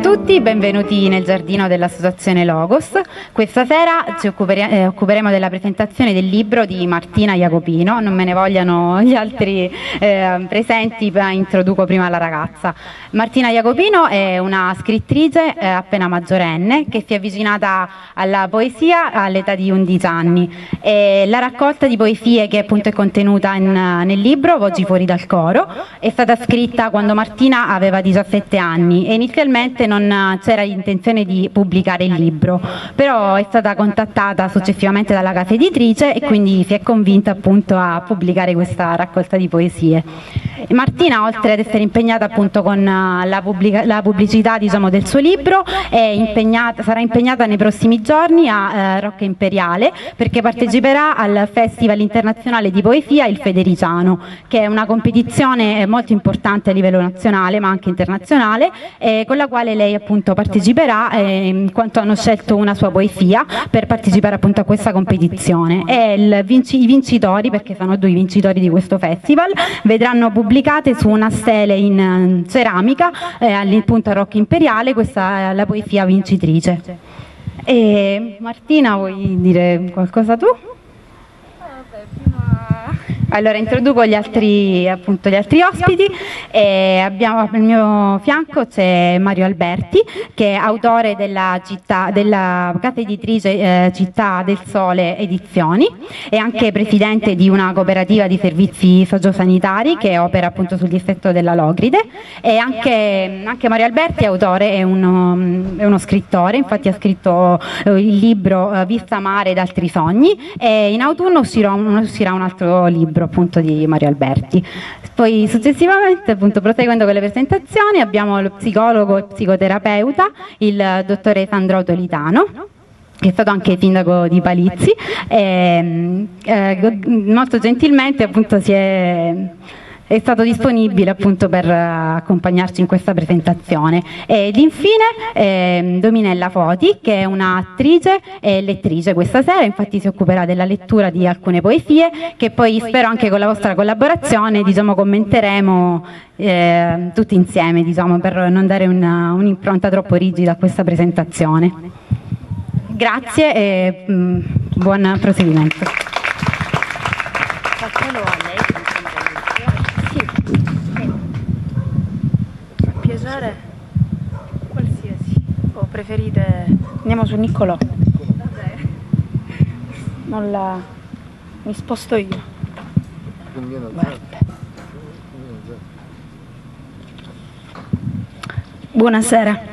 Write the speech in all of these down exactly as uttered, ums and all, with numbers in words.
tutti, benvenuti nel giardino dell'Associazione Logos. Questa sera ci occupere- eh, occuperemo della presentazione del libro di Martina Jacopino. Non me ne vogliano gli altri eh, presenti, ma introduco prima la ragazza. Martina Jacopino è una scrittrice eh, appena maggiorenne che si è avvicinata alla poesia all'età di undici anni. E la raccolta di poesie che appunto è contenuta in, nel libro Voci fuori dal coro è stata scritta quando Martina aveva diciassette anni e inizialmente non c'era l'intenzione di pubblicare il libro, però è stata contattata successivamente dalla casa editrice e quindi si è convinta appunto a pubblicare questa raccolta di poesie. Martina, oltre ad essere impegnata appunto con la, pubblica, la pubblicità diciamo, del suo libro, è impegnata, sarà impegnata nei prossimi giorni a eh, Rocca Imperiale, perché parteciperà al Festival Internazionale di Poesia Il Federiciano, che è una competizione molto importante a livello nazionale ma anche internazionale, eh, con la quale lei appunto parteciperà eh, in quanto hanno scelto una sua poesia per partecipare appunto a questa competizione. E il vinci, i vincitori, perché sono due i vincitori di questo festival, vedranno pubblicate su una stele in ceramica eh, appunto a Rocca Imperiale questa è la poesia vincitrice. E Martina, vuoi dire qualcosa tu? Allora introduco gli altri, appunto, gli altri ospiti. E abbiamo al mio fianco c'è Mario Alberti, che è autore della, città, della casa editrice eh, Città del Sole Edizioni e anche presidente di una cooperativa di servizi sociosanitari che opera appunto sul distretto della Locride. E anche, anche Mario Alberti è autore, è uno, è uno scrittore, infatti ha scritto eh, il libro eh, Vista Mare ed altri sogni, e in autunno uscirà un, uscirà un altro libro appunto di Mario Alberti. Poi successivamente, appunto, proseguendo con le presentazioni, abbiamo lo psicologo e psicoterapeuta, il dottore Sandro Tolitano, che è stato anche sindaco di Palizzi, e eh, molto gentilmente appunto si è è stato disponibile appunto per accompagnarci in questa presentazione. Ed infine eh, Dominella Foti, che è un'attrice e lettrice questa sera, infatti si occuperà della lettura di alcune poesie che poi spero anche con la vostra collaborazione diciamo commenteremo eh, tutti insieme, diciamo, per non dare un'impronta troppo rigida a questa presentazione. Grazie e mh, buon proseguimento. Qualsiasi. O preferite... Andiamo su Niccolò. Non la... Mi sposto io. Guarda. Buonasera.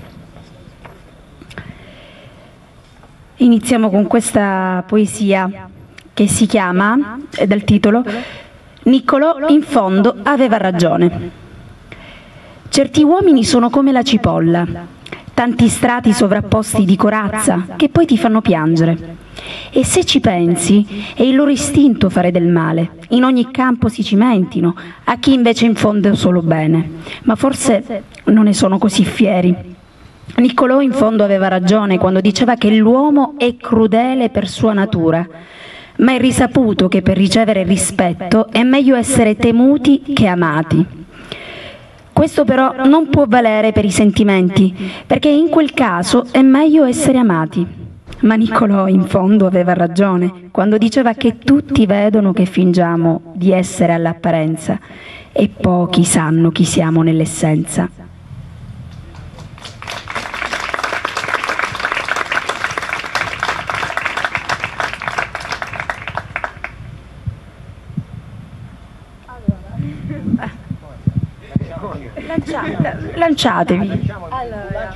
Iniziamo con questa poesia che si chiama, è dal titolo, Niccolò in fondo aveva ragione. Certi uomini sono come la cipolla, tanti strati sovrapposti di corazza che poi ti fanno piangere. E se ci pensi, è il loro istinto fare del male. In ogni campo si cimentino, a chi invece in fondo è solo bene. Ma forse non ne sono così fieri. Niccolò in fondo aveva ragione quando diceva che l'uomo è crudele per sua natura, ma è risaputo che per ricevere rispetto è meglio essere temuti che amati. Questo però non può valere per i sentimenti, perché in quel caso è meglio essere amati. Ma Niccolò in fondo aveva ragione quando diceva che tutti vedono che fingiamo di essere all'apparenza e pochi sanno chi siamo nell'essenza. Lanciatevi. Allora,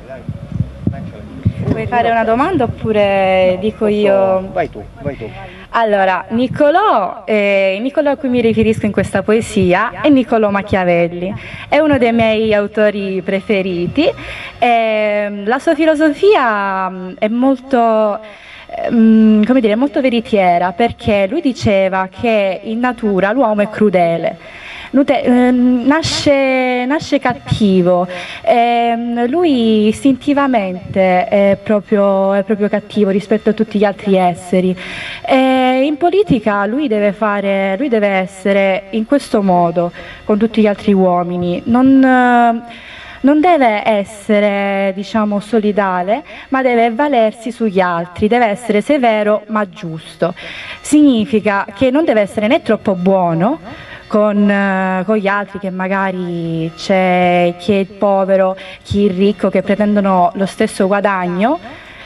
vuoi fare una domanda oppure dico io? Vai tu, vai tu. Allora, Niccolò, eh, Niccolò a cui mi riferisco in questa poesia è Niccolò Machiavelli, è uno dei miei autori preferiti. Eh, la sua filosofia è molto... come dire, molto veritiera, perché lui diceva che in natura l'uomo è crudele. Nasce, nasce cattivo, eh, lui istintivamente è proprio, è proprio cattivo rispetto a tutti gli altri esseri. E in politica lui deve, fare, lui deve essere in questo modo con tutti gli altri uomini, non, non deve essere, diciamo, solidale, ma deve valersi sugli altri, deve essere severo ma giusto. Significa che non deve essere né troppo buono con, eh, con gli altri, che magari c'è chi è il povero, chi il ricco, che pretendono lo stesso guadagno,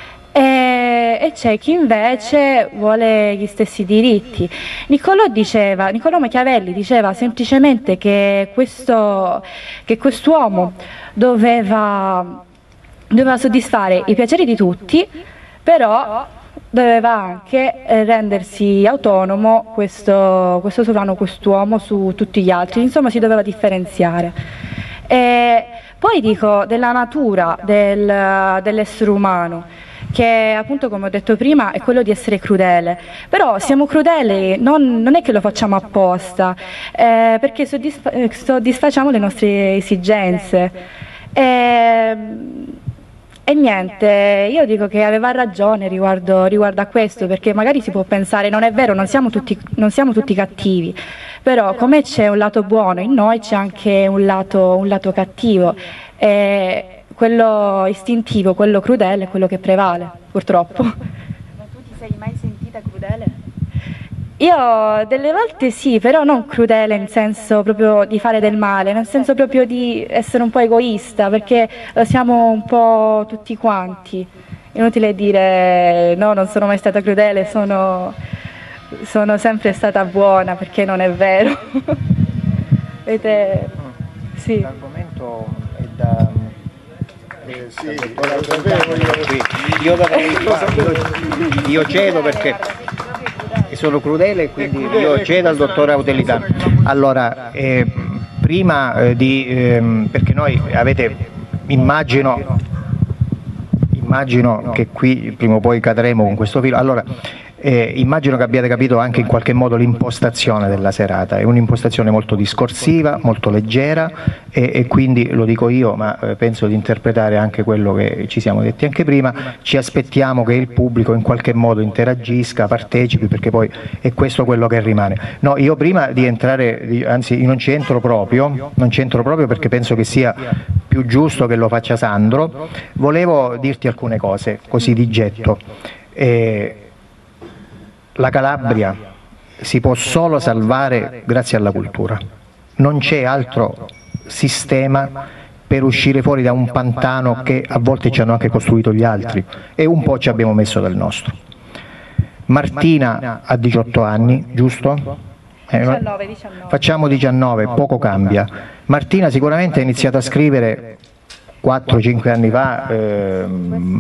e, e c'è chi invece vuole gli stessi diritti. Niccolò diceva, Niccolò Machiavelli diceva semplicemente che questo, che quest'uomo doveva, doveva soddisfare i piaceri di tutti, però doveva anche rendersi autonomo questo, questo sovrano, quest'uomo su tutti gli altri, insomma si doveva differenziare. E poi dico della natura del, dell'essere umano, che appunto, come ho detto prima, è quello di essere crudele, però siamo crudeli, non, non è che lo facciamo apposta, eh, perché soddisfa soddisfacciamo le nostre esigenze. E, e niente, io dico che aveva ragione riguardo, riguardo a questo, perché magari si può pensare, non è vero, non siamo tutti, non siamo tutti cattivi, però come c'è un lato buono in noi, c'è anche un lato, un lato cattivo. E quello istintivo, quello crudele è quello che prevale, purtroppo. Ma tu ti sei mai sentita crudele? Io delle volte sì, però non crudele in senso proprio di fare del male, nel senso proprio di essere un po' egoista, perché lo siamo un po' tutti quanti. Inutile dire no, non sono mai stata crudele, sono, sono sempre stata buona, perché non è vero. Vedete? Sì. L'argomento è da... Eh, sì, lo sapevo io. Io, io, io cedo perché sono crudele, quindi io cedo al dottore Audelitano. Allora, eh, prima eh, di, eh, perché noi avete, immagino, immagino che qui prima o poi cadremo con questo filo, allora Eh, immagino che abbiate capito anche in qualche modo l'impostazione della serata, è un'impostazione molto discorsiva, molto leggera e, e quindi, lo dico io, ma eh, penso di interpretare anche quello che ci siamo detti anche prima, ci aspettiamo che il pubblico in qualche modo interagisca, partecipi, perché poi è questo quello che rimane. No, io prima di entrare, di, anzi io non ci entro proprio, non ci entro proprio perché penso che sia più giusto che lo faccia Sandro, volevo dirti alcune cose, così di getto. Eh, La Calabria si può solo salvare grazie alla cultura, non c'è altro sistema per uscire fuori da un pantano che a volte ci hanno anche costruito gli altri e un po' ci abbiamo messo del nostro. Martina ha diciotto anni, giusto? Eh, diciannove, diciannove. Facciamo diciannove, poco cambia. Martina sicuramente ha iniziato a scrivere quattro cinque anni fa, ehm,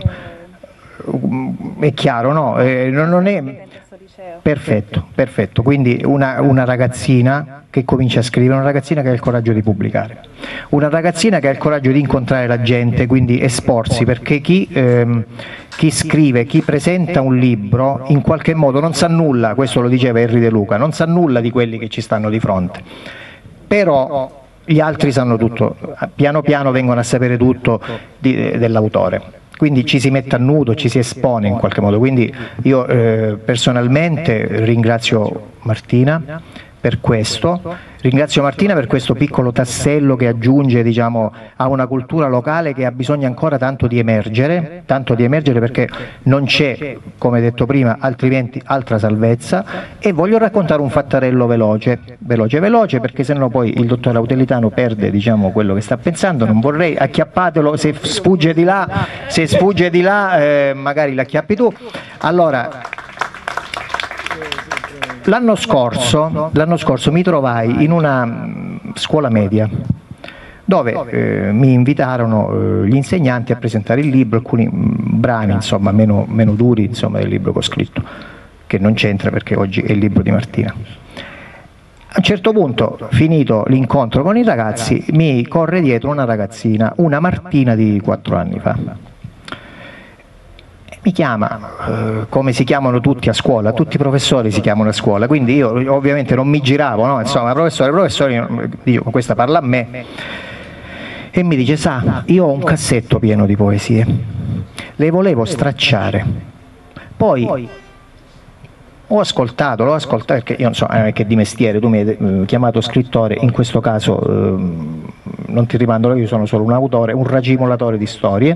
è chiaro, no? Eh, non è... Perfetto, perfetto, quindi una, una ragazzina che comincia a scrivere, una ragazzina che ha il coraggio di pubblicare, una ragazzina che ha il coraggio di incontrare la gente, quindi esporsi, perché chi, ehm, chi scrive, chi presenta un libro in qualche modo non sa nulla, questo lo diceva Henry De Luca, non sa nulla di quelli che ci stanno di fronte, però gli altri sanno tutto, piano piano vengono a sapere tutto dell'autore. Quindi ci si mette a nudo, ci si espone in qualche modo, quindi io eh, personalmente ringrazio Martina per questo, ringrazio Martina per questo piccolo tassello che aggiunge, diciamo, a una cultura locale che ha bisogno ancora tanto di emergere, tanto di emergere perché non c'è, come detto prima, altrimenti altra salvezza. E voglio raccontare un fattarello veloce, veloce, veloce, perché sennò poi il dottor Audelitano perde, diciamo, quello che sta pensando, non vorrei, acchiappatelo, se sfugge di là, se sfugge di là eh, magari l'acchiappi tu. Allora, L'anno scorso, l'anno scorso mi trovai in una scuola media dove eh, mi invitarono eh, gli insegnanti a presentare il libro, alcuni mh, brani insomma, meno, meno duri insomma, del libro che ho scritto, che non c'entra perché oggi è il libro di Martina. A un certo punto, finito l'incontro con i ragazzi, mi corre dietro una ragazzina, una Martina di quattro anni fa. Mi chiama, eh, come si chiamano tutti a scuola, tutti i professori si chiamano a scuola, quindi io ovviamente non mi giravo, no? Insomma, professore, professore, dico, questa parla a me, e mi dice, sa, io ho un cassetto pieno di poesie, le volevo stracciare, poi ho ascoltato, l'ho ascoltato, perché io non so, eh, che di mestiere, tu mi hai eh, chiamato scrittore, in questo caso... Eh, non ti rimando, io sono solo un autore, un ragimonatore di storie.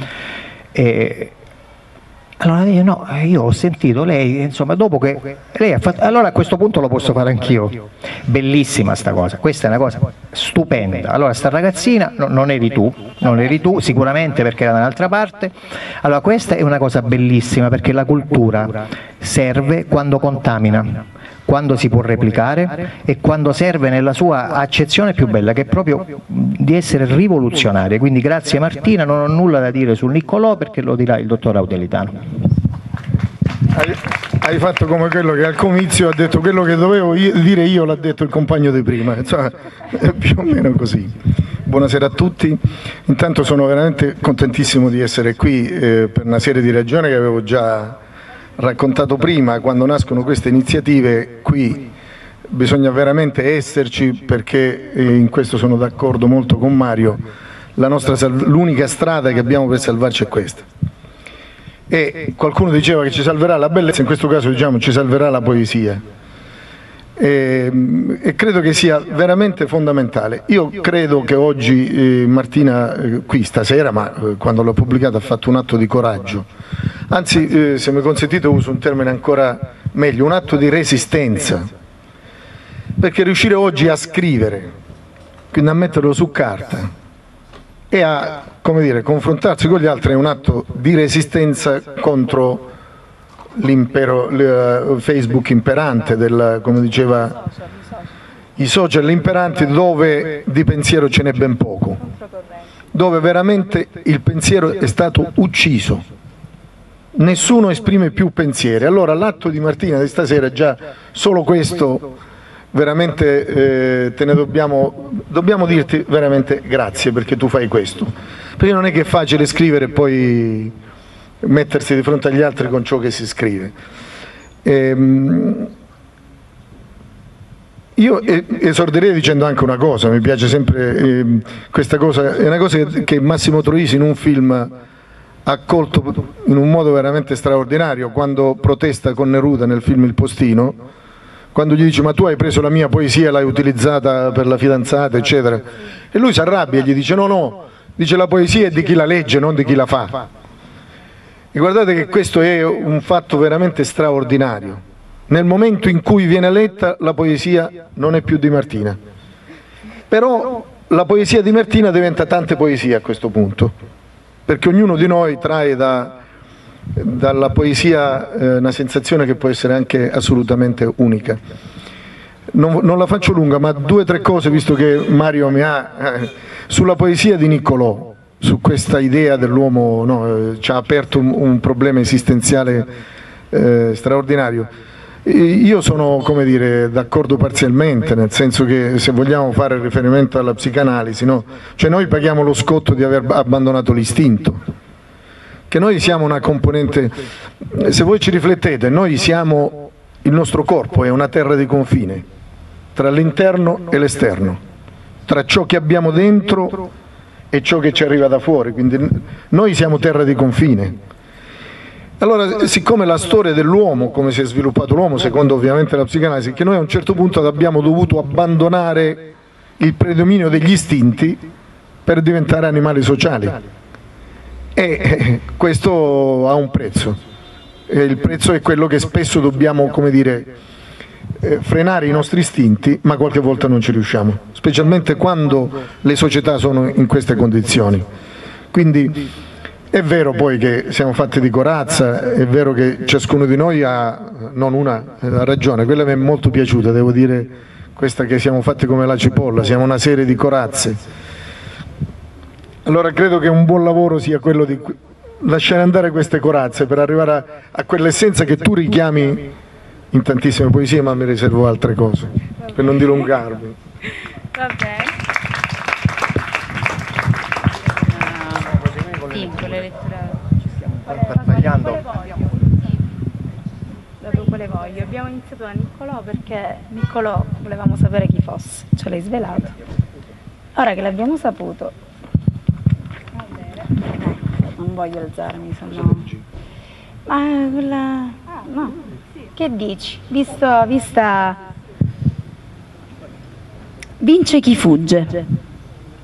E, allora io, no, io ho sentito lei, insomma, dopo che lei ha fatto, allora a questo punto lo posso fare anch'io. Bellissima sta cosa, questa è una cosa stupenda. Allora sta ragazzina, no, non eri tu, non eri tu sicuramente perché era da un'altra parte. Allora questa è una cosa bellissima perché la cultura serve quando contamina, quando si può replicare e quando serve nella sua accezione più bella, che è proprio di essere rivoluzionaria. Quindi grazie Martina, non ho nulla da dire sul Niccolò perché lo dirà il dottor Audelitano. Hai, hai fatto come quello che al comizio ha detto quello che dovevo io, dire io, l'ha detto il compagno di prima, insomma è più o meno così. Buonasera a tutti, intanto sono veramente contentissimo di essere qui eh, per una serie di ragioni che avevo già raccontato prima. Quando nascono queste iniziative qui bisogna veramente esserci, perché in questo sono d'accordo molto con Mario, la nostra l'unica strada che abbiamo per salvarci è questa. E qualcuno diceva che ci salverà la bellezza, in questo caso diciamo ci salverà la poesia, e, e credo che sia veramente fondamentale. Io credo che oggi eh, Martina eh, qui stasera, ma eh, quando l'ho pubblicata ha fatto un atto di coraggio, anzi eh, se mi consentite uso un termine ancora meglio, un atto di resistenza, perché riuscire oggi a scrivere, quindi a metterlo su carta e a, come dire, confrontarsi con gli altri è un atto di resistenza contro l'impero Facebook imperante, del, come diceva, i social imperanti, dove di pensiero ce n'è ben poco, dove veramente il pensiero è stato ucciso, nessuno esprime più pensieri. Allora l'atto di Martina di stasera, già solo questo, veramente eh, te ne dobbiamo, dobbiamo dirti veramente grazie perché tu fai questo, perché non è che è facile scrivere e poi mettersi di fronte agli altri con ciò che si scrive. Ehm, io esorderei dicendo anche una cosa, mi piace sempre eh, questa cosa, è una cosa che Massimo Troisi in un film ha colto in un modo veramente straordinario quando protesta con Neruda nel film Il Postino, quando gli dice ma tu hai preso la mia poesia e l'hai utilizzata per la fidanzata eccetera, e lui si arrabbia e gli dice no no, dice la poesia è di chi la legge, non di chi la fa. E guardate che questo è un fatto veramente straordinario. Nel momento in cui viene letta la poesia non è più di Martina, però la poesia di Martina diventa tante poesie a questo punto, perché ognuno di noi trae da, dalla poesia eh, una sensazione che può essere anche assolutamente unica. Non, non la faccio lunga, ma due o tre cose, visto che Mario mi ha eh, sulla poesia di Niccolò, su questa idea dell'uomo, no, ci ha aperto un, un problema esistenziale eh, straordinario. Io sono, come dire, d'accordo parzialmente, nel senso che se vogliamo fare riferimento alla psicanalisi, no? Cioè noi paghiamo lo scotto di aver abbandonato l'istinto, che noi siamo una componente, se voi ci riflettete, noi siamo, il nostro corpo è una terra di confine tra l'interno e l'esterno, tra ciò che abbiamo dentro e ciò che ci arriva da fuori, quindi noi siamo terra di confine. Allora, siccome la storia dell'uomo, come si è sviluppato l'uomo, secondo ovviamente la psicanalisi, è che noi a un certo punto abbiamo dovuto abbandonare il predominio degli istinti per diventare animali sociali, e questo ha un prezzo, e il prezzo è quello che spesso dobbiamo, come dire, frenare i nostri istinti, ma qualche volta non ci riusciamo, specialmente quando le società sono in queste condizioni. Quindi è vero poi che siamo fatti di corazza, è vero che ciascuno di noi ha, non una, ha ragione, quella mi è molto piaciuta, devo dire, questa che siamo fatti come la cipolla, siamo una serie di corazze. Allora credo che un buon lavoro sia quello di lasciare andare queste corazze per arrivare a, a quell'essenza che tu richiami in tantissime poesie, ma mi riservo altre cose, per non dilungarmi. Va bene. Sì, con le letture ci stiamo sbagliando. Dopo le voglio. Abbiamo iniziato da Niccolò perché Niccolò volevamo sapere chi fosse, ce l'hai svelato. Ora che l'abbiamo saputo, non voglio alzarmi, se no. Ma quella. No. Che dici? Visto, vista. Vince chi fugge.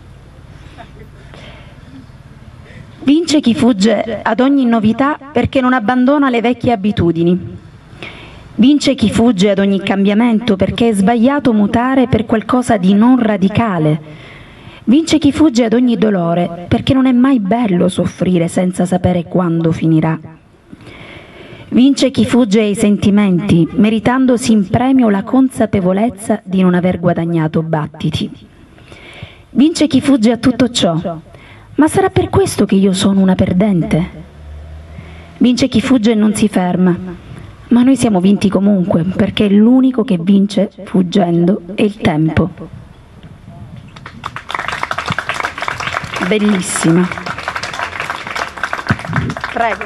Vince chi fugge ad ogni novità perché non abbandona le vecchie abitudini. Vince chi fugge ad ogni cambiamento perché è sbagliato mutare per qualcosa di non radicale. Vince chi fugge ad ogni dolore perché non è mai bello soffrire senza sapere quando finirà. Vince chi fugge ai sentimenti, meritandosi in premio la consapevolezza di non aver guadagnato battiti. Vince chi fugge a tutto ciò. Ma sarà per questo che io sono una perdente? Vince chi fugge e non si ferma. Ma noi siamo vinti comunque, perché l'unico che vince fuggendo è il tempo. Bellissima. Prego.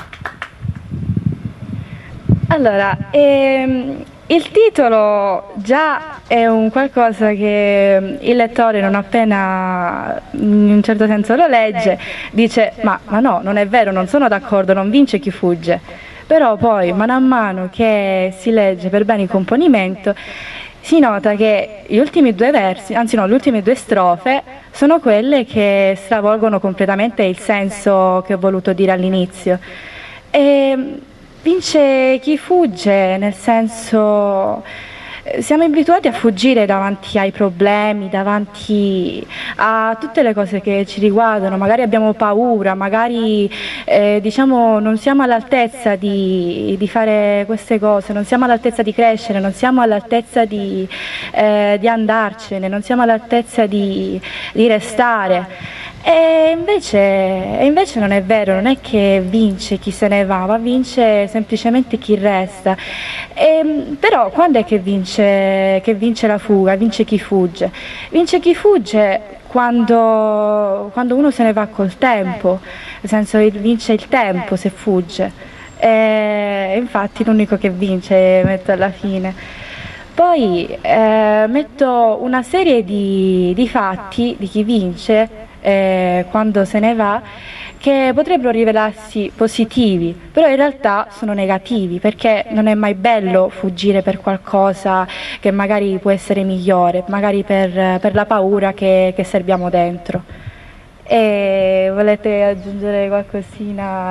Allora, ehm, il titolo già è un qualcosa che il lettore non appena in un certo senso lo legge dice ma, ma no, non è vero, non sono d'accordo, non vince chi fugge. Però poi mano a mano che si legge per bene il componimento si nota che gli ultimi due versi, anzi no, le ultime due strofe sono quelle che stravolgono completamente il senso che ho voluto dire all'inizio. E vince chi fugge, nel senso siamo abituati a fuggire davanti ai problemi, davanti a tutte le cose che ci riguardano, magari abbiamo paura, magari eh, diciamo non siamo all'altezza di, di fare queste cose, non siamo all'altezza di crescere, non siamo all'altezza di, eh, di andarcene, non siamo all'altezza di, di restare. E invece, e invece non è vero, non è che vince chi se ne va, ma vince semplicemente chi resta. E, però quando è che vince, che vince la fuga, vince chi fugge? Vince chi fugge quando, quando uno se ne va col tempo, nel senso vince il tempo se fugge. E infatti l'unico che vince metto alla fine. Poi eh, metto una serie di, di fatti di chi vince Eh, quando se ne va, che potrebbero rivelarsi positivi, però in realtà sono negativi, perché non è mai bello fuggire per qualcosa che magari può essere migliore, magari per, per la paura che, che serbiamo dentro. E volete aggiungere qualcosina?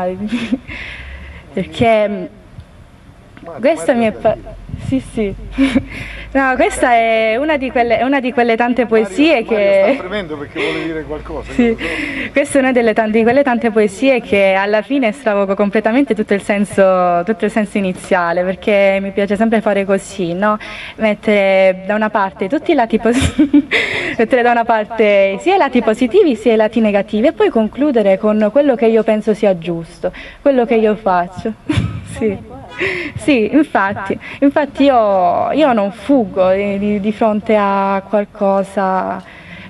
Perché questa mi è... Sì, sì. No, questa è una di quelle, una di quelle tante poesie Mario, che... Mario sta fremendo perché vuole dire qualcosa. Sì. Questa è una delle tante, di quelle tante poesie che alla fine stravoco completamente tutto il senso, tutto il senso iniziale, perché mi piace sempre fare così, no? Mettere da una parte tutti i lati positivi, mettere da una parte sia i lati positivi sia i lati negativi e poi concludere con quello che io penso sia giusto, quello che io faccio. Sì. Sì, infatti, infatti io, io non fuggo di, di, di fronte a qualcosa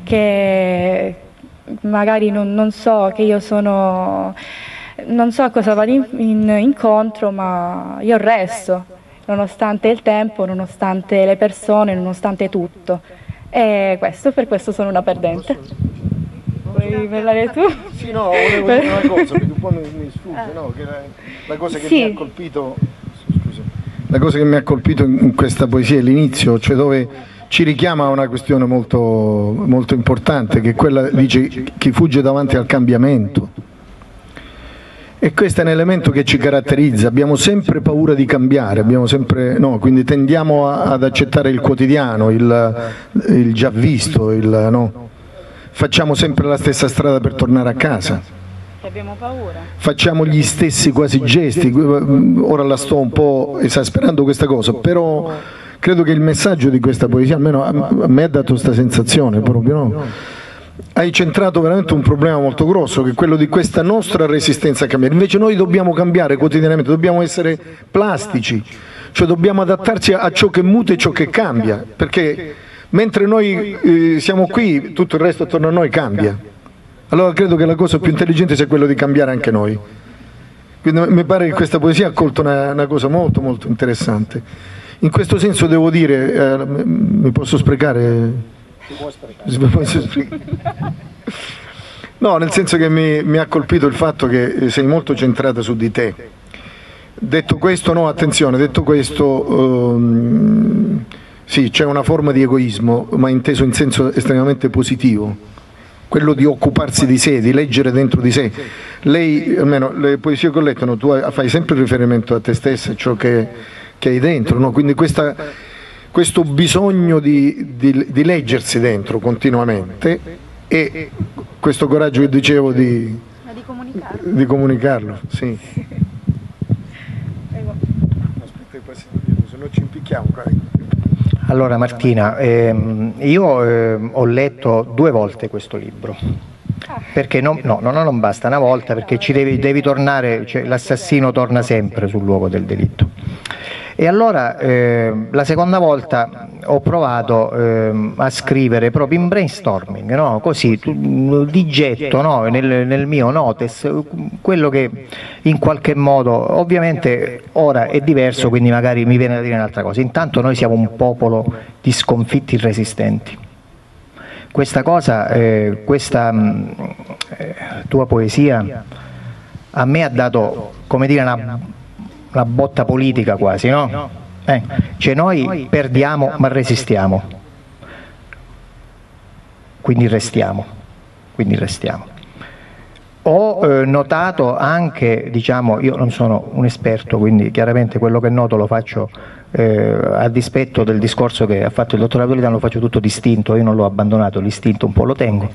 che magari non, non so, che io sono, non so a cosa vado in, in, incontro, ma io resto, nonostante il tempo, nonostante le persone, nonostante tutto. E questo, per questo sono una perdente. Vuoi parlare tu? Sì, no, volevo dire una cosa, perché un po' mi, mi sfugge, no? Che la, la cosa che sì. mi ha colpito, scusi, la cosa che mi ha colpito in questa poesia è l'inizio, cioè dove ci richiama a una questione molto, molto importante, che è quella, dice, chi fugge davanti al cambiamento. E questo è un elemento che ci caratterizza, abbiamo sempre paura di cambiare, abbiamo sempre, no, quindi tendiamo a, ad accettare il quotidiano, il, il già visto, il, no? Facciamo sempre la stessa strada per tornare a casa. Abbiamo paura. Facciamo gli stessi quasi gesti, ora la sto un po' esasperando questa cosa, però credo che il messaggio di questa poesia, almeno a me ha dato questa sensazione proprio, no? Hai centrato veramente un problema molto grosso, che è quello di questa nostra resistenza a cambiare. Invece noi dobbiamo cambiare quotidianamente, dobbiamo essere plastici, cioè dobbiamo adattarci a ciò che muta e ciò che cambia, perché mentre noi eh, siamo qui, tutto il resto attorno a noi cambia. Allora credo che la cosa più intelligente sia quella di cambiare anche noi. Quindi mi pare che questa poesia ha colto una, una cosa molto molto interessante. In questo senso devo dire, eh, mi posso sprecare? Mi posso sprecare? No, nel senso che mi, mi ha colpito il fatto che sei molto centrata su di te. Detto questo, no, attenzione, detto questo... Um, Sì, c'è una forma di egoismo, ma inteso in senso estremamente positivo. quello di occuparsi di sé, di leggere dentro di sé. Lei, almeno le poesie che ho letto, no, tu fai sempre riferimento a te stessa, a ciò che, che hai dentro, no? Quindi questa, questo bisogno di, di, di leggersi dentro continuamente e questo coraggio che dicevo di, di comunicarlo. Di comunicarlo, sì. Se no ci impicchiamo. Allora Martina, ehm, io eh, ho letto due volte questo libro, perché non, no, no, non basta una volta, perché ci devi, devi tornare, cioè, l'assassino torna sempre sul luogo del delitto. E allora eh, la seconda volta ho provato eh, a scrivere proprio in brainstorming, no? Così, di getto, no? nel, nel mio notes, quello che in qualche modo, ovviamente ora è diverso, quindi magari mi viene da dire un'altra cosa. Intanto noi siamo un popolo di sconfitti resistenti. Questa cosa, eh, questa mh, eh, tua poesia a me ha dato, come dire, una una botta politica quasi, no? Eh, cioè noi perdiamo ma resistiamo, quindi restiamo, quindi restiamo. Ho eh, notato anche, diciamo, io non sono un esperto, quindi chiaramente quello che noto lo faccio eh, a dispetto del discorso che ha fatto il dottor Napolitano, lo faccio tutto distinto, io non l'ho abbandonato, l'istinto un po' lo tengo.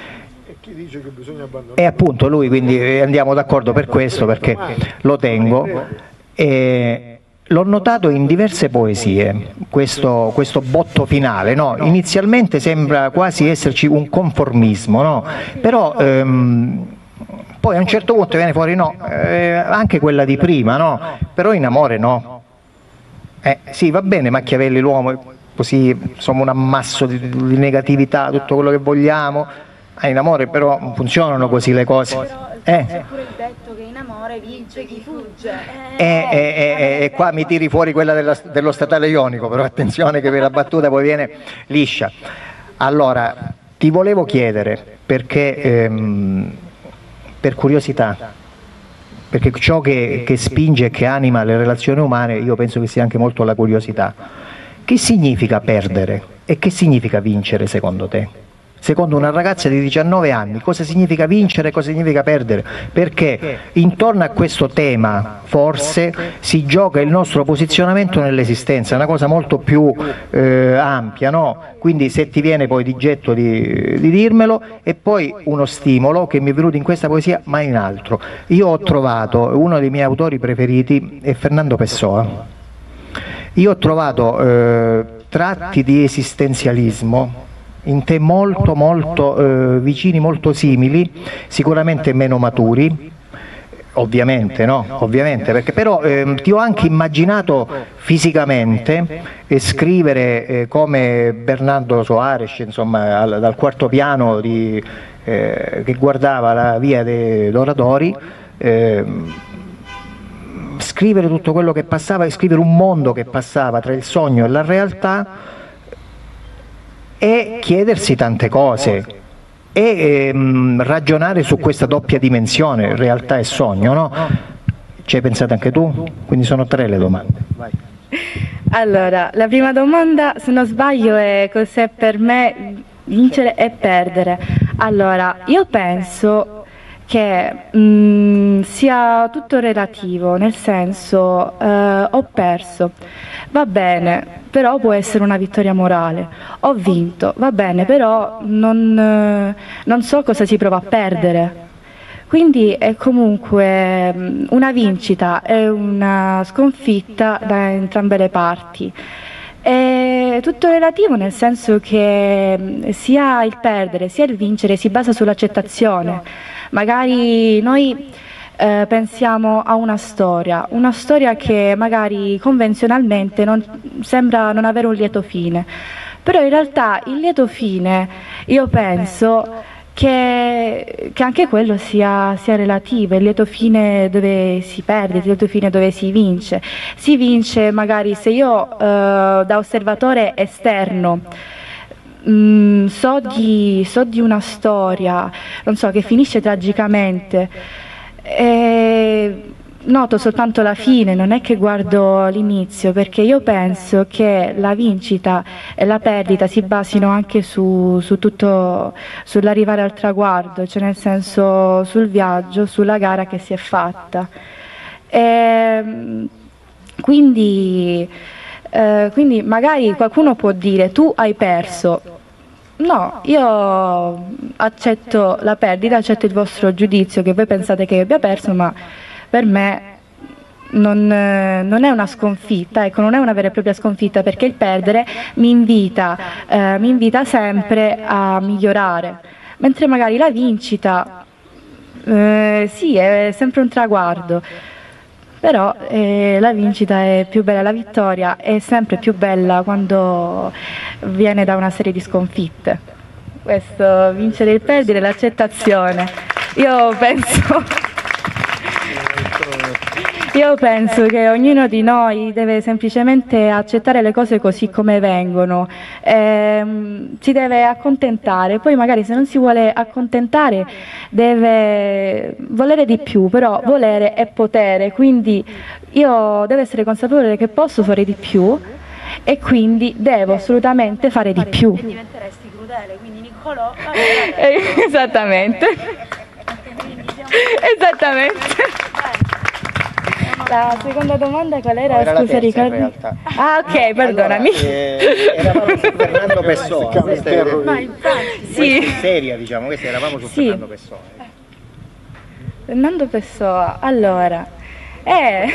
Che bisogna abbandonare. E appunto lui, quindi andiamo d'accordo per questo, perché lo tengo. E l'ho notato in diverse poesie, questo, questo botto finale, no? Inizialmente sembra quasi esserci un conformismo, no? Però ehm, poi a un certo punto viene fuori no, eh, anche quella di prima, no? Però in amore no. Eh, sì, va bene Machiavelli, l'uomo, così insomma un ammasso di, di negatività, tutto quello che vogliamo, ah, in amore però non funzionano così le cose. Eh. C'è pure il detto che in amore vince chi fugge. E eh, eh, eh, eh, qua mi tiri fuori quella della, dello statale ionico, però attenzione che la battuta poi viene liscia. Allora, ti volevo chiedere, perché ehm, per curiosità, perché ciò che, che spinge e che anima le relazioni umane, io penso che sia anche molto la curiosità. Che significa perdere e che significa vincere secondo te? Secondo una ragazza di diciannove anni, cosa significa vincere e cosa significa perdere? Perché intorno a questo tema, forse, si gioca il nostro posizionamento nell'esistenza, è una cosa molto più eh, ampia, no? Quindi se ti viene poi di getto di, di dirmelo, e poi uno stimolo che mi è venuto in questa poesia, ma in altro. Io ho trovato, uno dei miei autori preferiti è Fernando Pessoa. Io ho trovato eh, tratti di esistenzialismo in te molto molto eh, vicini, molto simili, sicuramente meno maturi, ovviamente, no? Ovviamente, perché però eh, ti ho anche immaginato fisicamente e scrivere eh, come Bernardo Soares, insomma, al, dal quarto piano di, eh, che guardava la via dei Doradori, eh, scrivere tutto quello che passava e scrivere un mondo che passava tra il sogno e la realtà, e chiedersi tante cose e ehm, ragionare su questa doppia dimensione, realtà e sogno, no? Ci hai pensato anche tu? Quindi sono tre le domande. Vai. Allora, la prima domanda, se non sbaglio, è cos'è per me vincere e perdere. Allora, io penso che mh, sia tutto relativo, nel senso eh, ho perso, va bene, però può essere una vittoria morale, ho vinto, va bene, però non, eh, non so cosa si prova a perdere, quindi è comunque mh, una vincita e una sconfitta da entrambe le parti. È tutto relativo, nel senso che sia il perdere sia il vincere si basa sull'accettazione. Magari noi eh, pensiamo a una storia, una storia che magari convenzionalmente non, sembra non avere un lieto fine, però in realtà il lieto fine, io penso che, che anche quello sia, sia relativo, il lieto fine dove si perde, il lieto fine dove si vince. Si vince magari se io eh, da osservatore esterno Mm, so, di, so di una storia, non so, che finisce tragicamente, e noto soltanto la fine, non è che guardo l'inizio, perché io penso che la vincita e la perdita si basino anche su, su tutto, sull'arrivare al traguardo, cioè nel senso sul viaggio, sulla gara che si è fatta. E, quindi, eh, quindi magari qualcuno può dire tu hai perso. No, io accetto la perdita, accetto il vostro giudizio, che voi pensate che io abbia perso, ma per me non, non è una sconfitta, ecco, non è una vera e propria sconfitta, perché il perdere mi invita, eh, mi invita sempre a migliorare, mentre magari la vincita, eh, sì, è sempre un traguardo, però eh, la vincita è più bella, la vittoria è sempre più bella quando viene da una serie di sconfitte. Questo, vincere il perdere, l'accettazione. Io penso... Io penso che ognuno di noi deve semplicemente accettare le cose così come vengono, ehm, si deve accontentare, poi magari se non si vuole accontentare deve volere di più, però volere è potere, quindi io devo essere consapevole che posso fare di più e quindi devo assolutamente fare di più. E diventeresti crudele, quindi Niccolò... Esattamente. Esattamente. La seconda domanda qual era? No, era Scusa, la terza, Riccardo. in realtà. Ah, ok, perdonami. Allora, eh, eravamo su Fernando Pessoa, questa è, Ma infatti, questa sì. è seria, diciamo, questa eravamo su Sì. Fernando Pessoa. Fernando Pessoa, allora, eh,